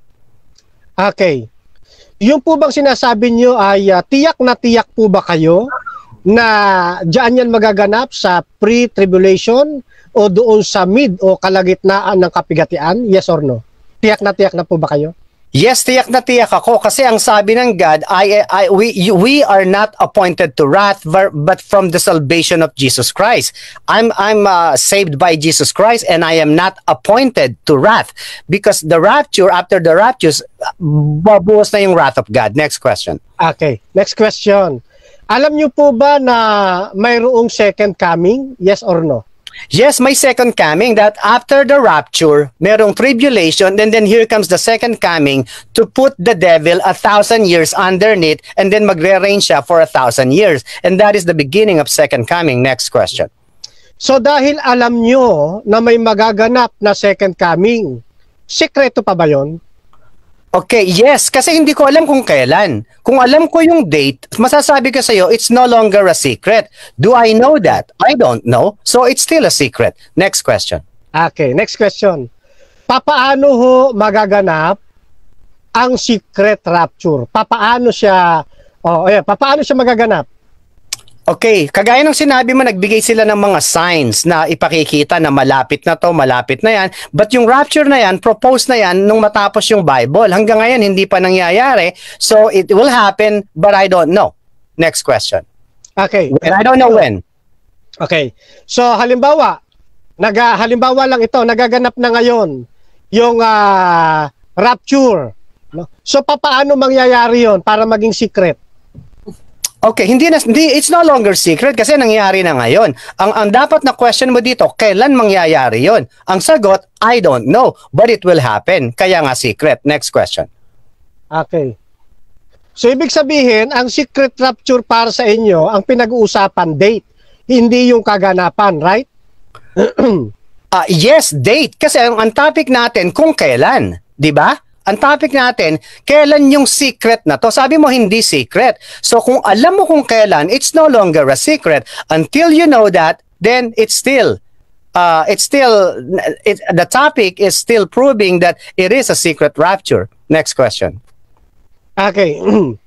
Okay. Yung po bang sinasabi nyo ay ah, tiyak na tiyak po ba kayo na diyan yan magaganap sa pre-tribulation o doon sa mid o kalagitnaan ng kapigatian? Yes or no? Tiyak na tiyak na po ba kayo? Yes, tiyak na tiyak ako kasi ang sabi ng God, I, I, we, we are not appointed to wrath, but from the salvation of Jesus Christ. I'm, I'm uh, saved by Jesus Christ, and I am not appointed to wrath, because the rapture, after the rapture, babuhos na yung wrath of God. Next question. Okay. Next question. Alam nyo po ba na mayroong second coming? Yes or no? Yes, may second coming, that after the rapture, merong tribulation, and then here comes the second coming to put the devil a thousand years underneath, and then magre-reign siya for a thousand years. And that is the beginning of second coming. Next question. So dahil alam nyo na may magaganap na second coming, sikreto pa ba yun? Okay, yes, kasi hindi ko alam kung kailan. Kung alam ko yung date, masasabi ko sa iyo, it's no longer a secret. Do I know that? I don't know. So it's still a secret. Next question. Okay, next question. Papaano ho magaganap ang secret rapture? Papaano siya, oh, eh, papaano siya magaganap? Okay, kagaya ng sinabi mo, nagbigay sila ng mga signs na ipakikita na malapit na to, malapit na yan. But yung rapture na yan, propose na yan nung matapos yung Bible. Hanggang ngayon, hindi pa nangyayari. So, it will happen, but I don't know. Next question. Okay. And I don't know when. Okay. So, halimbawa, naga, halimbawa lang ito, nagaganap na ngayon yung ah, rapture. No? So, papaano mangyayari yon para maging secret? Okay, hindi na, hindi, it's no longer secret kasi nangyayari na ngayon. Ang, ang dapat na question mo dito, kailan mangyayari yon? Ang sagot, I don't know, but it will happen. Kaya nga secret. Next question. Okay. So, ibig sabihin, ang secret rapture para sa inyo, ang pinag-uusapan date, hindi yung kaganapan, right? Ah, yes, date. Kasi ang, ang topic natin kung kailan, di ba? Ang topic natin, kailan yung secret na to? Sabi mo hindi secret. So kung alam mo kung kailan, it's no longer a secret. Until you know that, then it's still uh, it's still it, the topic is still proving that it is a secret rapture. Next question. Okay.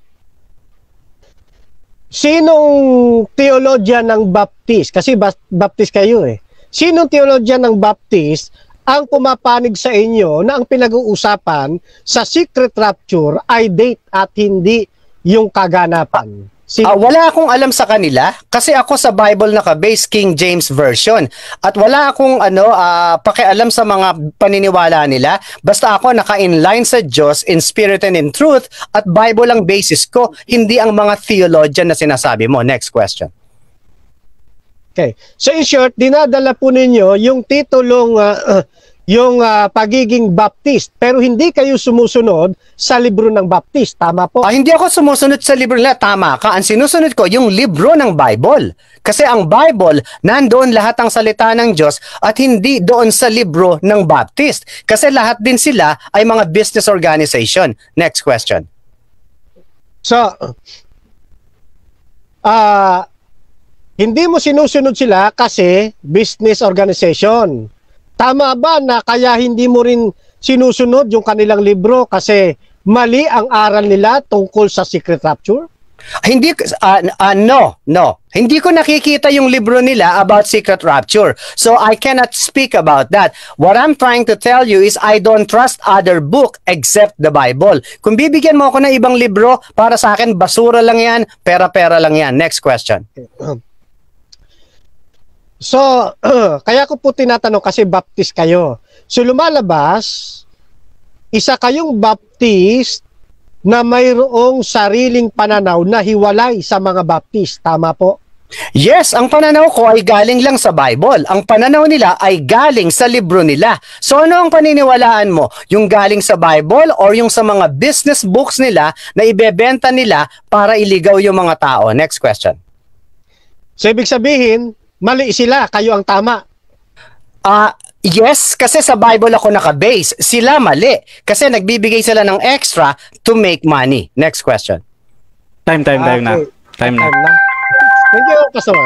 Sinong theologian ng Baptist? Kasi Baptist kayo eh. Sinong theologian ng Baptist ang pumapanig sa inyo na ang pinag-uusapan sa secret rapture ay date at hindi yung kaganapan? Uh, wala akong alam sa kanila kasi ako sa Bible naka-base King James Version at wala akong ano uh, pakialam sa mga paniniwala nila. Basta ako naka-inline sa Diyos in spirit and in truth at Bible ang basis ko, hindi ang mga theologian na sinasabi mo. Next question. Okay. So in short, dinadala po ninyo yung titulong uh, uh, yung uh, pagiging Baptist, pero hindi kayo sumusunod sa libro ng Baptist. Tama po? Ah, hindi ako sumusunod sa libro nila. Tama ka. Ang sinusunod ko, yung libro ng Bible. Kasi ang Bible, nandoon lahat ang salita ng Diyos at hindi doon sa libro ng Baptist. Kasi lahat din sila ay mga business organization. Next question. So, ah, uh, hindi mo sinusunod sila kasi business organization. Tama ba na kaya hindi mo rin sinusunod yung kanilang libro kasi mali ang aral nila tungkol sa secret rapture? Hindi, uh, uh, no, no. Hindi ko nakikita yung libro nila about secret rapture. So I cannot speak about that. What I'm trying to tell you is I don't trust other book except the Bible. Kung bibigyan mo ako ng ibang libro, para sa akin, basura lang yan, pera-pera lang yan. Next question. So, kaya ko po tinatanong kasi Baptist kayo. So, lumalabas, isa kayong Baptist na mayroong sariling pananaw na hiwalay sa mga Baptist. Tama po? Yes, ang pananaw ko ay galing lang sa Bible. Ang pananaw nila ay galing sa libro nila. So ano ang paniniwalaan mo? Yung galing sa Bible or yung sa mga business books nila na ibebenta nila para iligaw yung mga tao? Next question. So, ibig sabihin, mali sila, kayo ang tama. Ah, uh, yes, kasi sa Bible ako nakabase. Sila mali. Kasi nagbibigay sila ng extra to make money. Next question. Time, time, time na. Okay. Time na. Time na. Thank you, Pastor.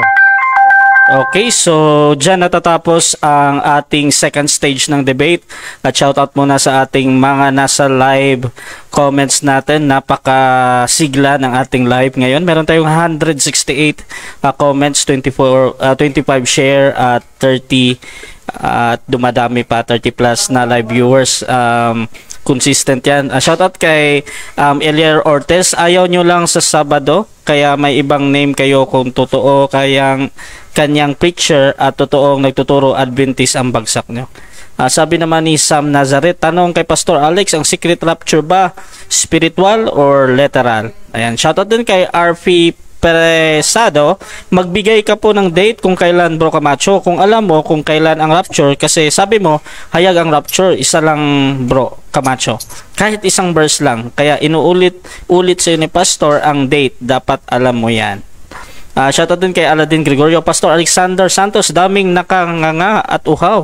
Okay, so dyan natatapos ang ating second stage ng debate. At shoutout muna sa ating mga nasa live comments natin. Napakasigla ng ating live ngayon. Meron tayong one hundred sixty-eight uh, comments, twenty-four, uh, twenty-five share at thirty at uh, dumadami pa, thirty plus na live viewers. Um, consistent yan. Uh, shoutout kay um, Elier Ortez. Ayaw nyo lang sa Sabado, kaya may ibang name kayo kung totoo kayang kanyang preacher at totoong nagtuturo Adventist ang bagsak nyo. Uh, sabi naman ni Sam Nazareth, tanong kay Pastor Alex, ang secret rapture ba spiritual or literal? Ayan, shoutout din kay R P Peresado, magbigay ka po ng date kung kailan, Bro Camacho, kung alam mo kung kailan ang rapture, kasi sabi mo hayag ang rapture, isa lang, Bro Camacho, kahit isang verse lang, kaya inuulit ulit sa ni Pastor ang date, dapat alam mo yan. Uh, shoutout din kay Aladin Gregorio. Pastor Alexander Santos, daming nakanganga at uhaw.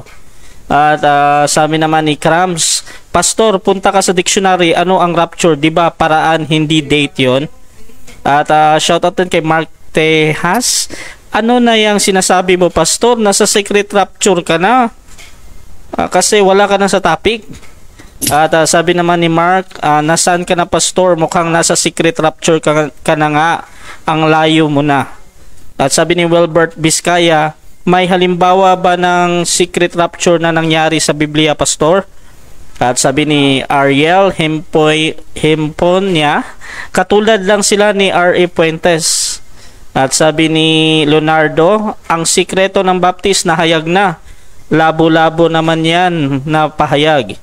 At uh, sabi naman ni Krams, Pastor, punta ka sa dictionary, ano ang rapture, di ba paraan, hindi date yon? At uh, shoutout din kay Mark Tejas, ano na yung sinasabi mo, Pastor, nasa secret rapture ka na, uh, kasi wala ka na sa topic. At uh, sabi naman ni Mark, uh, nasaan ka na, Pastor, mukhang nasa secret rapture ka, ka na nga, ang layo mo na. At sabi ni Wilbert Vizcaya, may halimbawa ba ng secret rapture na nangyari sa Biblia, Pastor? At sabi ni Ariel Hempoy, Hemponya, katulad lang sila ni R A Puentes. At sabi ni Leonardo, ang sikreto ng Baptist na hayag na, labo-labo naman yan na pahayag.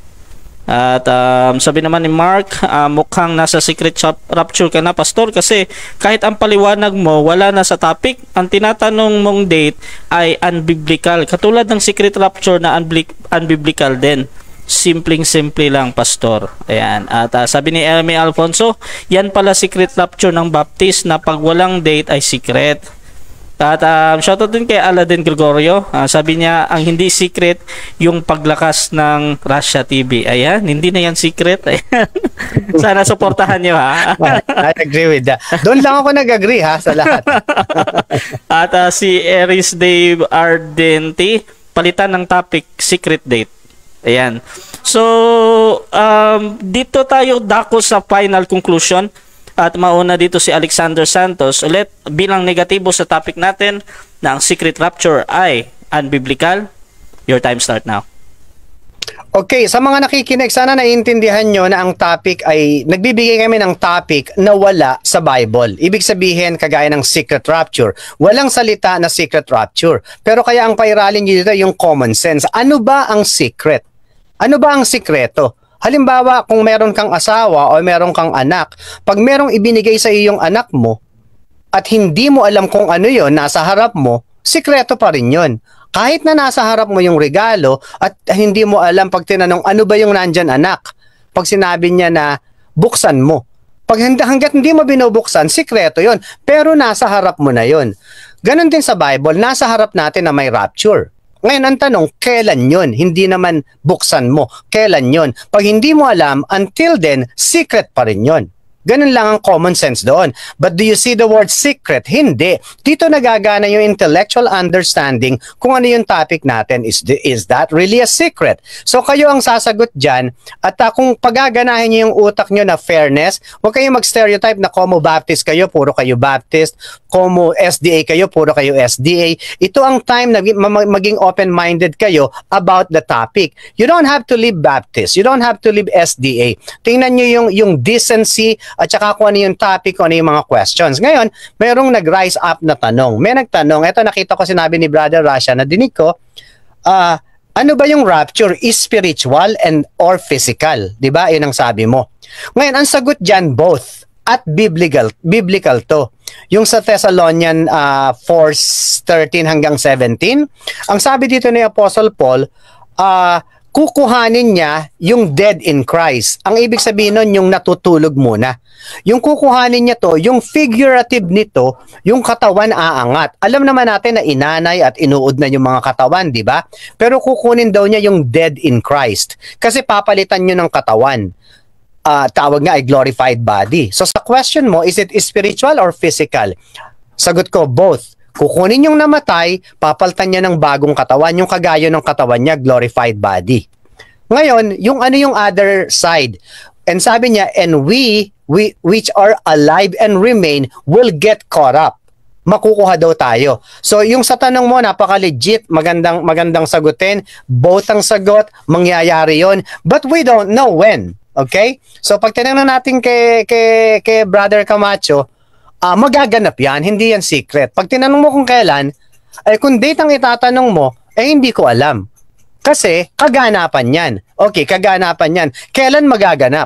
At um, sabi naman ni Mark, uh, mukhang nasa secret rapture ka na, Pastor, kasi kahit ang paliwanag mo wala na sa topic, ang tinatanong mong date ay unbiblical, katulad ng secret rapture na unbiblical din. Simpleng-simple lang, Pastor. Ayan. At uh, sabi ni Elmi Alfonso, yan pala secret rapture ng Baptist na pag walang date ay secret. At uh, shoutout din kay Aladin Gregorio. Uh, sabi niya, ang hindi secret yung paglakas ng Russia T V. Ayan, hindi na yan secret. Ayan. Sana suportahan nyo, ha? I agree with that. Doon lang ako nag-agree, ha, sa lahat. At uh, si Eris Dave Ardenti, palitan ng topic, secret date. Ayan. So, um, dito tayo dako sa final conclusion. At mauna dito si Alexander Santos. Ulit, bilang negatibo sa topic natin na ang secret rapture ay unbiblical. Your time start now. Okay, sa mga nakikinig, sana naiintindihan nyo na ang topic ay, nagbibigay kami ng topic na wala sa Bible. Ibig sabihin, kagaya ng secret rapture, walang salita na secret rapture. Pero kaya ang pairalin nyo dito yung common sense. Ano ba ang secret? Ano ba ang sikreto? Halimbawa, kung meron kang asawa o meron kang anak, pag merong ibinigay sa iyong anak mo at hindi mo alam kung ano yon, nasa harap mo, sikreto pa rin yon. Kahit na nasa harap mo yung regalo at hindi mo alam pag tinanong ano ba yung nandyan, anak, pag sinabi niya na buksan mo. Pag hanggat hindi mo binubuksan, sikreto yon. Pero nasa harap mo na yon. Ganon din sa Bible, nasa harap natin na may rapture. Ngayon, ang tanong, kailan yun? Hindi naman buksan mo. Kailan yun? Pag hindi mo alam, until then, secret pa rin yun. Ganun lang ang common sense doon. But do you see the word secret? Hindi. Dito nagagana yung intellectual understanding kung ano yung topic natin. Is, is that really a secret? So kayo ang sasagot dyan. At uh, kung pagaganahin nyo yung utak nyo na fairness, huwag kayong mag-stereotype na Como Baptist kayo, puro kayo Baptist. Como S D A kayo, puro kayo S D A. Ito ang time na maging open-minded kayo about the topic. You don't have to live Baptist. You don't have to live S D A. Tingnan nyo yung, yung decency at saka kung ano yung topic, kung ano yung mga questions. Ngayon, mayroong nag-rise up na tanong. May nagtanong, eto nakita ko sinabi ni Brother Rasha na dinig ko, ah, uh, ano ba yung rapture? Is spiritual and or physical? Diba? Yun ang sabi mo. Ngayon, ang sagot dyan, both. At biblical. Biblical to. Yung sa Thessalonian uh, four thirteen hanggang seventeen, ang sabi dito ni Apostle Paul, uh, kukuhanin niya yung dead in Christ. Ang ibig sabihin nun, yung natutulog muna. Yung kukuhanin niya to, yung figurative nito, yung katawan aangat. Alam naman natin na inanay at inuod na yung mga katawan, di ba? Pero kukunin daw niya yung dead in Christ. Kasi papalitan niyo ng katawan. Uh, tawag nga ay glorified body. So sa question mo, is it spiritual or physical? Sagot ko, both. Kukunin yung namatay, papalitan niya ng bagong katawan, yung kagaya ng katawan niya, glorified body. Ngayon, yung ano yung other side? And sabi niya, and we, we which are alive and remain will get caught up. Makukuha daw tayo. So yung sa tanong mo, napaka-legit, magandang, magandang sagutin. Both ang sagot, mangyayari yon. But we don't know when. Okay? So pag tinanong natin kay, kay, kay Brother Camacho, uh, magaganap yan, hindi yan secret. Pag tinanong mo kung kailan, eh kung date ang itatanong mo, eh hindi ko alam. Kasi kaganapan yan. Okay, kaganapan yan. Kailan magaganap?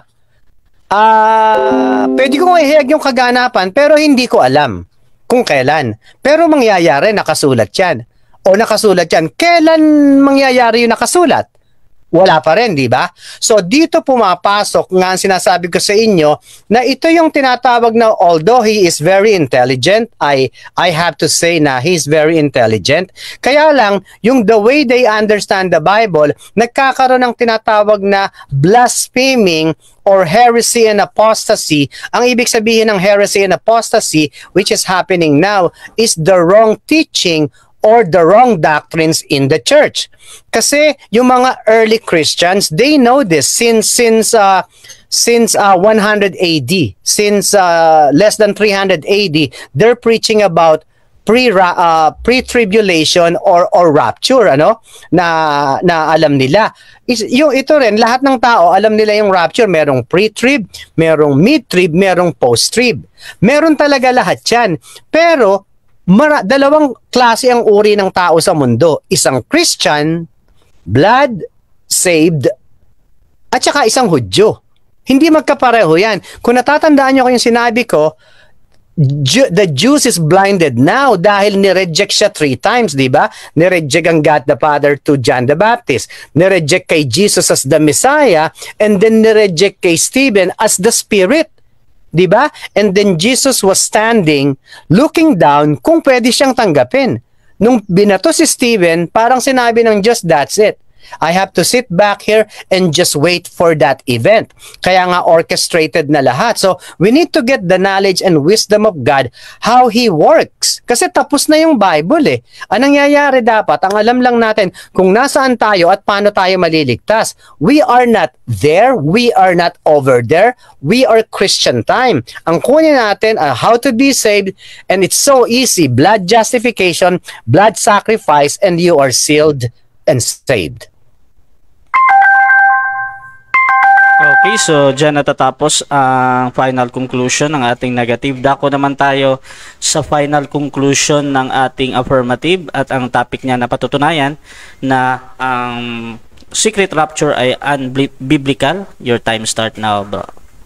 Ah, uh, pwede kong ihayag yung kaganapan pero hindi ko alam kung kailan. Pero mangyayari, nakasulat yan. O nakasulat yan. Kailan mangyayari yung nakasulat? Wala pa rin, di ba? So dito pumapasok nga ang sinasabi ko sa inyo na ito yung tinatawag na, although he is very intelligent, I I have to say na he is very intelligent. Kaya lang yung the way they understand the Bible, nagkakaroon ng tinatawag na blaspheming or heresy and apostasy. Ang ibig sabihin ng heresy and apostasy, which is happening now, is the wrong teaching or the wrong doctrines in the church. Kasi yung mga early Christians, they know this since since uh, since uh, one hundred A D, since uh, less than three hundred A D, they're preaching about pre uh, pre-tribulation or or rapture, ano? Na na alam nila. Is, yung ito rin, lahat ng tao alam nila yung rapture, merong pre-trib, merong mid-trib, merong post-trib. Meron talaga lahat 'yan. Pero Mara, dalawang klase ang uri ng tao sa mundo. Isang Christian, blood, saved, at saka isang Hudyo. Hindi magkapareho yan. Kung natatandaan nyo ko yung sinabi ko, Ju- the Jews is blinded now dahil nireject siya three times, di ba? Nireject ang God the Father to John the Baptist. Nireject kay Jesus as the Messiah, and then nireject kay Stephen as the Spirit. Diba? And then Jesus was standing, looking down kung pwede siyang tanggapin. Nung binato si Stephen, parang sinabi ng Diyos, that's it. I have to sit back here and just wait for that event. Kaya nga orchestrated na lahat. So, we need to get the knowledge and wisdom of God, how He works. Kasi tapos na yung Bible eh. Anong nangyayari dapat? Ang alam lang natin kung nasaan tayo at paano tayo maliligtas. We are not there. We are not over there. We are Christian time. Ang kunin natin ay how to be saved, and it's so easy. Blood justification, blood sacrifice, and you are sealed and saved. Okay, so dyan natatapos ang final conclusion ng ating negative. Dako naman tayo sa final conclusion ng ating affirmative, at ang topic niya na patutunayan na ang um, secret rapture ay unbiblical. Your time start now, bro.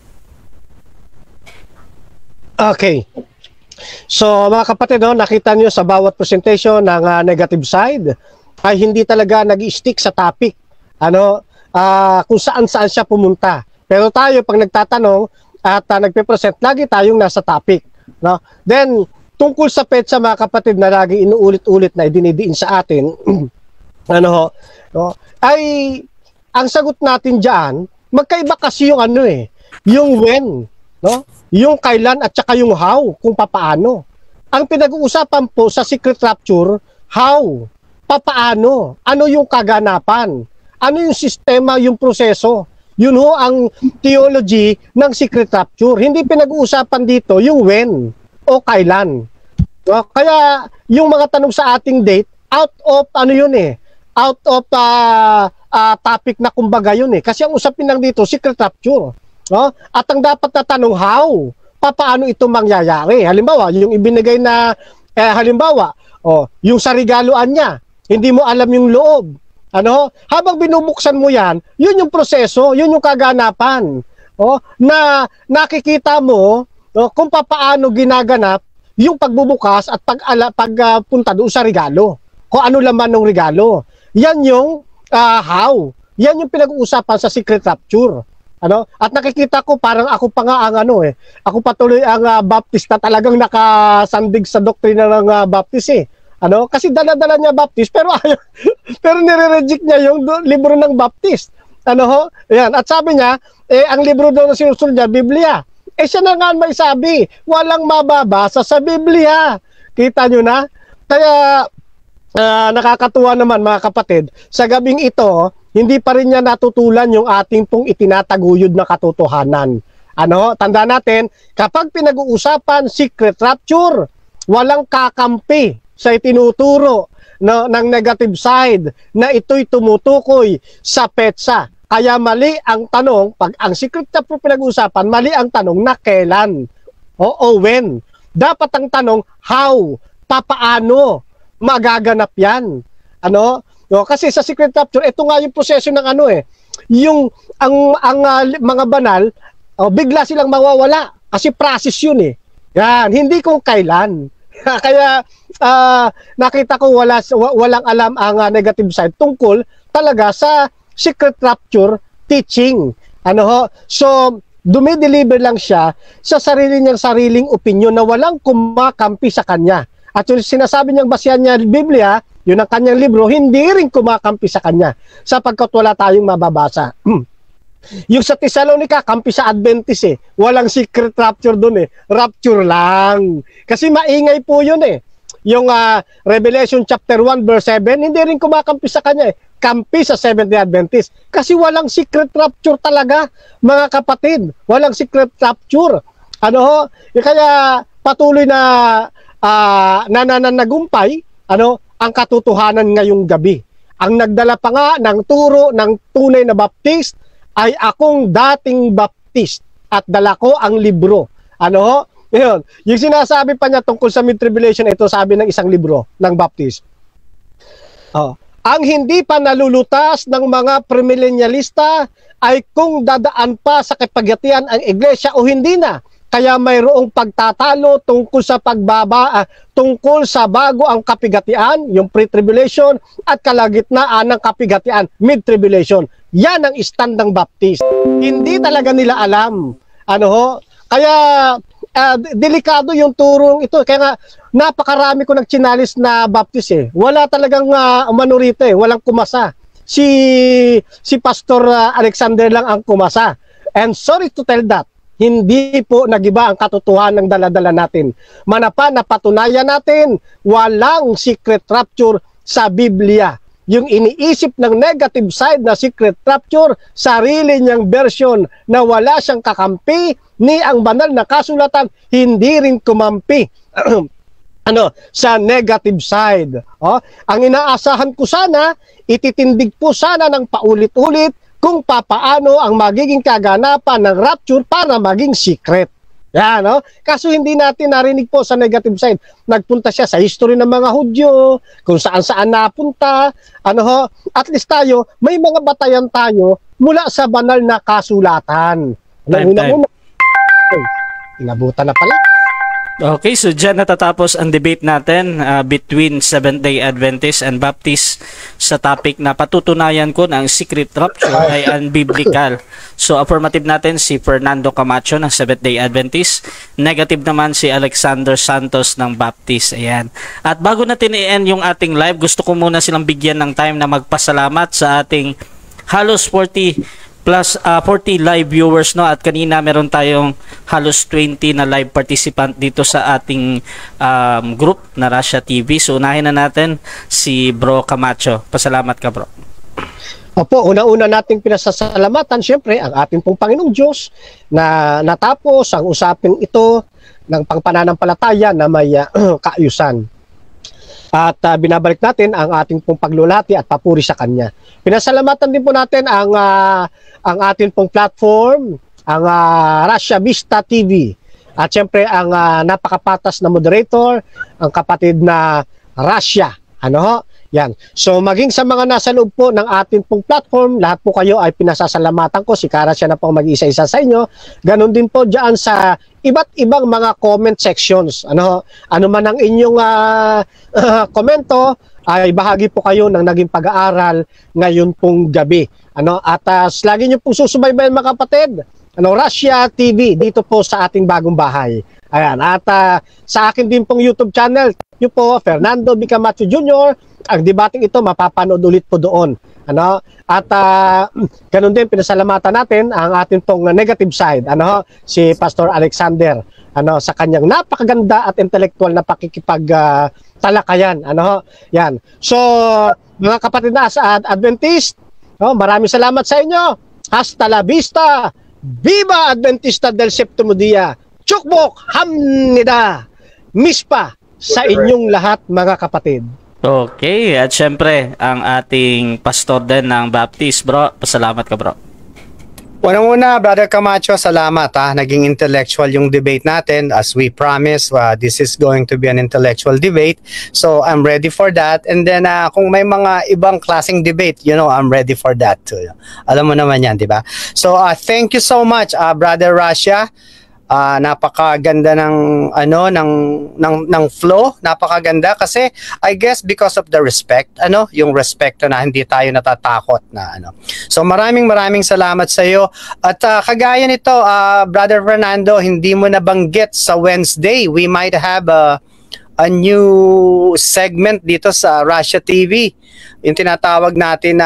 Okay. So mga kapatid, no, nakita nyo sa bawat presentation ng uh, negative side ay hindi talaga nag-stick sa topic. Ano, Uh, kung saan-saan siya pumunta. Pero tayo, pag nagtatanong at uh, nagpe-present, lagi tayong nasa topic. No? Then, tungkol sa petsa, mga kapatid, na lagi inuulit-ulit na idinidiin sa atin, ano, no? Ay, ang sagot natin dyan, magkaiba kasi yung ano eh, yung when, no? Yung kailan at saka yung how, kung papaano. Ang pinag-uusapan po sa secret rapture, how, papaano, ano yung kaganapan, ano yung sistema, yung proseso. Yun ho ang theology ng secret rapture. Hindi pinag-uusapan dito yung when o kailan. No? Kaya yung mga tanong sa ating date, out of ano yun eh, out of uh, uh, topic na kumbaga yun eh. Kasi ang usapin lang dito, secret rapture. No? At ang dapat na tanong, how? Paano ito mangyayari? Halimbawa, yung ibinigay na, eh, halimbawa, oh, yung sa regaluan niya, hindi mo alam yung loob. Ano? Habang binubuksan mo yan, yun yung proseso, yun yung kaganapan. Oh, na nakikita mo oh, kung paano ginaganap yung pagbubukas at pag-ala, pagpunta doon sa regalo. Kung ano laman ng regalo. Yan yung uh, how. Yan yung pinag-uusapan sa secret rapture. Ano? At nakikita ko parang ako pa nga ang ano eh. Ako patuloy ang uh, Baptist na talagang nakasandig sa doktrina ng uh, Baptist eh. Ano? Kasi dala-dala niya Baptist pero pero nire-reject niya yung do, libro ng Baptist. Ano ho? Yan. At sabi niya, eh ang libro daw na sinusunod niya, Biblia. Eh siya na nga may sabi, walang mababasa sa Biblia. Kita nyo na? Kaya uh, nakakatuwa naman mga kapatid, sa gabing ito, hindi pa rin niya natutulan yung ating pong itinataguyod na katotohanan. Ano? Tanda natin, kapag pinag-uusapan secret rapture, walang kakampi sa itinuturo no, ng negative side na ito'y tumutukoy sa petsa. Kaya mali ang tanong, pag ang secret rapture pinag-uusapan, mali ang tanong na kailan o, o when. Dapat ang tanong, how? Papaano magaganap yan? Ano? No, kasi sa secret rapture, ito nga yung proseso ng ano eh. Yung ang ang uh, mga banal, oh, bigla silang mawawala kasi process yun eh. Yan, hindi kung kailan. Kaya uh, nakita ko wala walang alam ang uh, negative side tungkol talaga sa secret rapture teaching. Ano ho? So dumideliver lang siya sa sarili niyang sariling opinion na walang kumakampi sa kanya. At yung sinasabi niyang basihan niya Biblia, yun ang kanyang libro, hindi rin kumakampi sa kanya sapagkat wala tayong mababasa. Yung sa Thessalonica, kampi sa Adventist eh. Walang secret rapture dun eh. Rapture lang. Kasi maingay po yun eh. Yung uh, Revelation chapter one verse seven, hindi rin kumakampi sa kanya eh. Kampi sa Seventh-day Adventist. Kasi walang secret rapture talaga, mga kapatid. Walang secret rapture. Ano ho? Kaya patuloy na uh, nananagumpay, ano, ang katotohanan ngayong gabi. Ang nagdala pa nga ng turo ng tunay na Baptist ay akong dating Baptist at dala ko ang libro. Ano? Yun. Yung sinasabi pa niya tungkol sa mid-tribulation, ito sabi ng isang libro ng Baptist. Oh. Ang hindi pa nalulutas ng mga premillennialista ay kung dadaan pa sa kapagatian ang iglesia o hindi na. Kaya mayroong pagtatalo tungkol sa pagbaba, uh, tungkol sa bago ang kapigatian, yung pre-tribulation, at kalagitnaan ng kapigatian, mid-tribulation. Yan ang stand ng Baptist. Hindi talaga nila alam. Ano ho? Kaya uh, delikado yung turong ito. Kaya nga, napakarami ko nagchinalis na Baptist eh. Wala talagang uh, manurito eh. Walang kumasa. Si, si Pastor uh, Alexander lang ang kumasa. And sorry to tell that, hindi po nagiba ang katotohanan ng daladala natin. Manapa napatunayan natin, walang secret rapture sa Biblia. Yung iniisip ng negative side na secret rapture, sarili niyang version na wala siyang kakampi, ni ang banal na kasulatan, hindi rin kumampi ano, sa negative side. Oh, ang inaasahan ko sana, ititindig po sana ng paulit-ulit kung papaano ang magiging kaganapan ng rapture para maging secret. Yan, no? Kaso hindi natin narinig po sa negative side. Nagpunta siya sa history ng mga Hudyo, kung saan-saan napunta. Ano ho? At least tayo, may mga batayan tayo mula sa banal na kasulatan. Time, time. Inabutan na pala. Okay, so dyan natatapos ang debate natin uh, between Seventh-day Adventist and Baptist sa topic na patutunayan ko na ang secret rapture ay unbiblical. So affirmative natin si Fernando Camacho ng Seventh-day Adventist, negative naman si Alexander Santos ng Baptist. Ayan. At bago natin i-end yung ating live, gusto ko muna silang bigyan ng time na magpasalamat sa ating halos forty plus uh, forty live viewers, no, at kanina meron tayong halos twenty na live participant dito sa ating um, group na Russia T V. So unahin na natin si Bro Camacho. Pasalamat ka, bro. Opo, una-una nating pinasasalamatan siyempre ang ating pong Panginoong Diyos na natapos ang usaping ito ng pangpananampalataya na may uh, kaayusan. At uh, binabalik natin ang ating pong paglulati at papuri sa Kanya. Pinasalamatan din po natin ang, uh, ang ating pong platform, ang uh, Russia Vista T V. At syempre ang uh, napakapatas na moderator, ang kapatid na Russia. Ano ho? Yan. So maging sa mga nasa loob po ng ating pong platform, lahat po kayo ay pinasasalamatan ko. Si Kara siya na pong mag-isa-isa sa inyo. Ganon din po dyan sa iba't ibang mga comment sections. Ano ho? Ano man ang inyong uh, uh, komento, ay bahagi po kayo ng naging pag-aaral ngayon pong gabi. Ano? At uh, lagi nyo pong susubaybayan mga kapatid. Ano, Russia T V dito po sa ating bagong bahay. Ayan, at uh, sa akin din pong YouTube channel, yun po, Fernando B. Camacho Junior Ang debating ito mapapanood ulit po doon. Ano? At uh, ganun din pinasalamatan natin ang ating pong negative side, ano, si Pastor Alexander, ano, sa kanyang napakaganda at intellectual na pakikipag uh, talakayan, ano. Yan. So, mga kapatid na sa Adventist, oh, maraming salamat sa inyo. Hasta la vista. Viva Adventista del Septimo Dia! Chukbok Hamnida! Mispa sa inyong lahat mga kapatid. Okay, at syempre, ang ating pastor din ng Baptist, bro. Pasalamat ka, bro. Unang-una, Brother Camacho, salamat ha. Naging intellectual yung debate natin. As we promised, uh, this is going to be an intellectual debate. So, I'm ready for that. And then, uh, kung may mga ibang klaseng debate, you know, I'm ready for that too. Alam mo naman yan, di ba? So, uh, thank you so much, uh, Brother Russia. Uh, napakaganda ng ano ng ng ng flow, napakaganda kasi I guess because of the respect, ano, yung respeto na hindi tayo natatakot na ano. So maraming maraming salamat sa iyo at uh, kagaya nito, uh, Brother Fernando, hindi mo nabanggit sa Wednesday, we might have a a new segment dito sa Russia T V. Yung tinatawag natin na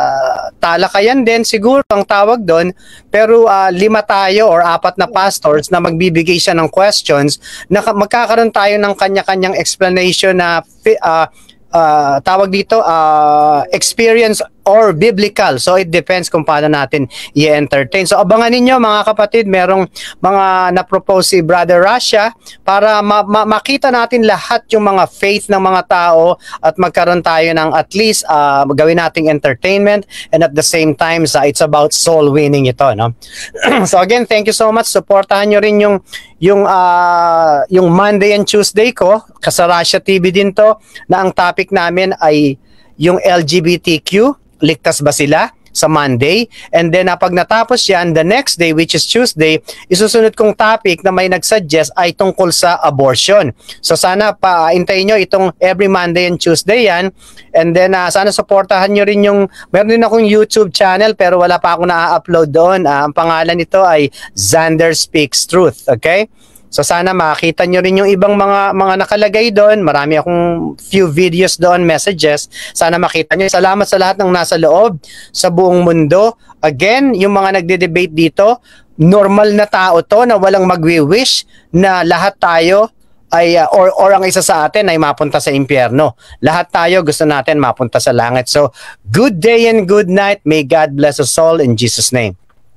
talakayan din siguro ang tawag doon, pero uh, lima tayo or apat na pastors na magbibigay siya ng questions na magkakaroon tayo ng kanya-kanyang explanation na uh, uh, tawag dito uh, experience or biblical. So it depends kung paano natin i-entertain. So abangan ninyo mga kapatid, merong mga na-propose si Brother Russia para ma ma makita natin lahat yung mga faith ng mga tao at magkaroon tayo ng at least uh, gawin nating entertainment, and at the same time uh, it's about soul winning ito, no? So again, thank you so much. Suportahan nyo rin yung yung uh, yung Monday and Tuesday ko sa Russia T V din to, na ang topic namin ay yung L G B T Q. Ligtas ba sila sa Monday? And then uh, pag natapos yan, the next day, which is Tuesday, isusunod kong topic na may nagsuggest ay tungkol sa abortion. So sana paintayin nyo itong every Monday and Tuesday yan. And then uh, sana supportahan nyo rin yung, meron din akong YouTube channel pero wala pa ako na-upload doon. Uh, ang pangalan nito ay Xander Speaks Truth. Okay? So sana makita nyo rin yung ibang mga mga nakalagay doon. Marami akong few videos doon, messages. Sana makita nyo. Salamat sa lahat ng nasa loob, sa buong mundo. Again, yung mga nagde-debate dito, normal na tao to na walang magwi-wish na lahat tayo ay uh, or or ang isa sa atin ay mapunta sa impyerno. Lahat tayo gusto natin mapunta sa langit. So, good day and good night. May God bless us all in Jesus' name.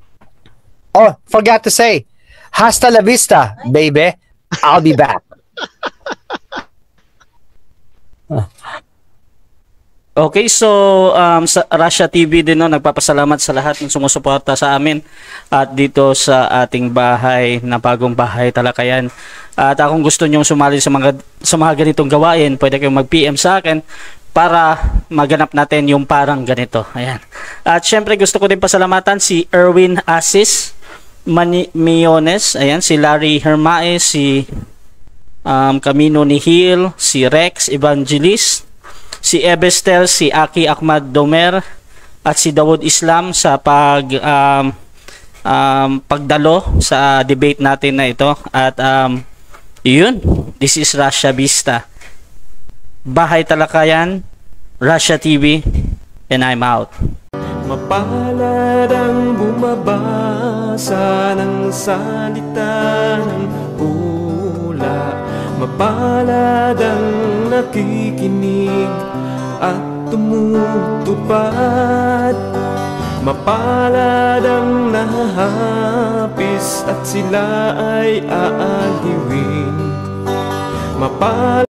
Oh, forgot to say, hasta la vista, baby. I'll be back. Okay, so um, sa Russia T V din, no, nagpapasalamat sa lahat ng sumusuporta sa amin at dito sa ating bahay na bagong bahay talakayan. At kung gusto nyo sumali sa mga, sa mga ganitong gawain, pwede kayong mag-P M sa akin para maganap natin yung parang ganito. Ayan. At syempre gusto ko din pasalamatan si Erwin Asis Mani Miones, ayan, si Larry Hermaes, si um, Camino Nihil, si Rex Evangelist, si Ebestel, si Aki Ahmad Domer, at si Dawood Islam sa pag um, um, pagdalo sa debate natin na ito. At um, yun, this is Russia Vista, Bahay Talakayan, Russia T V, and I'm out. Mapalad ang bumabasa ng salita ng pula, mapalad ang nakikinig at tumutupad, mapalad ang nahahapis at sila ay aaliwin, mapalad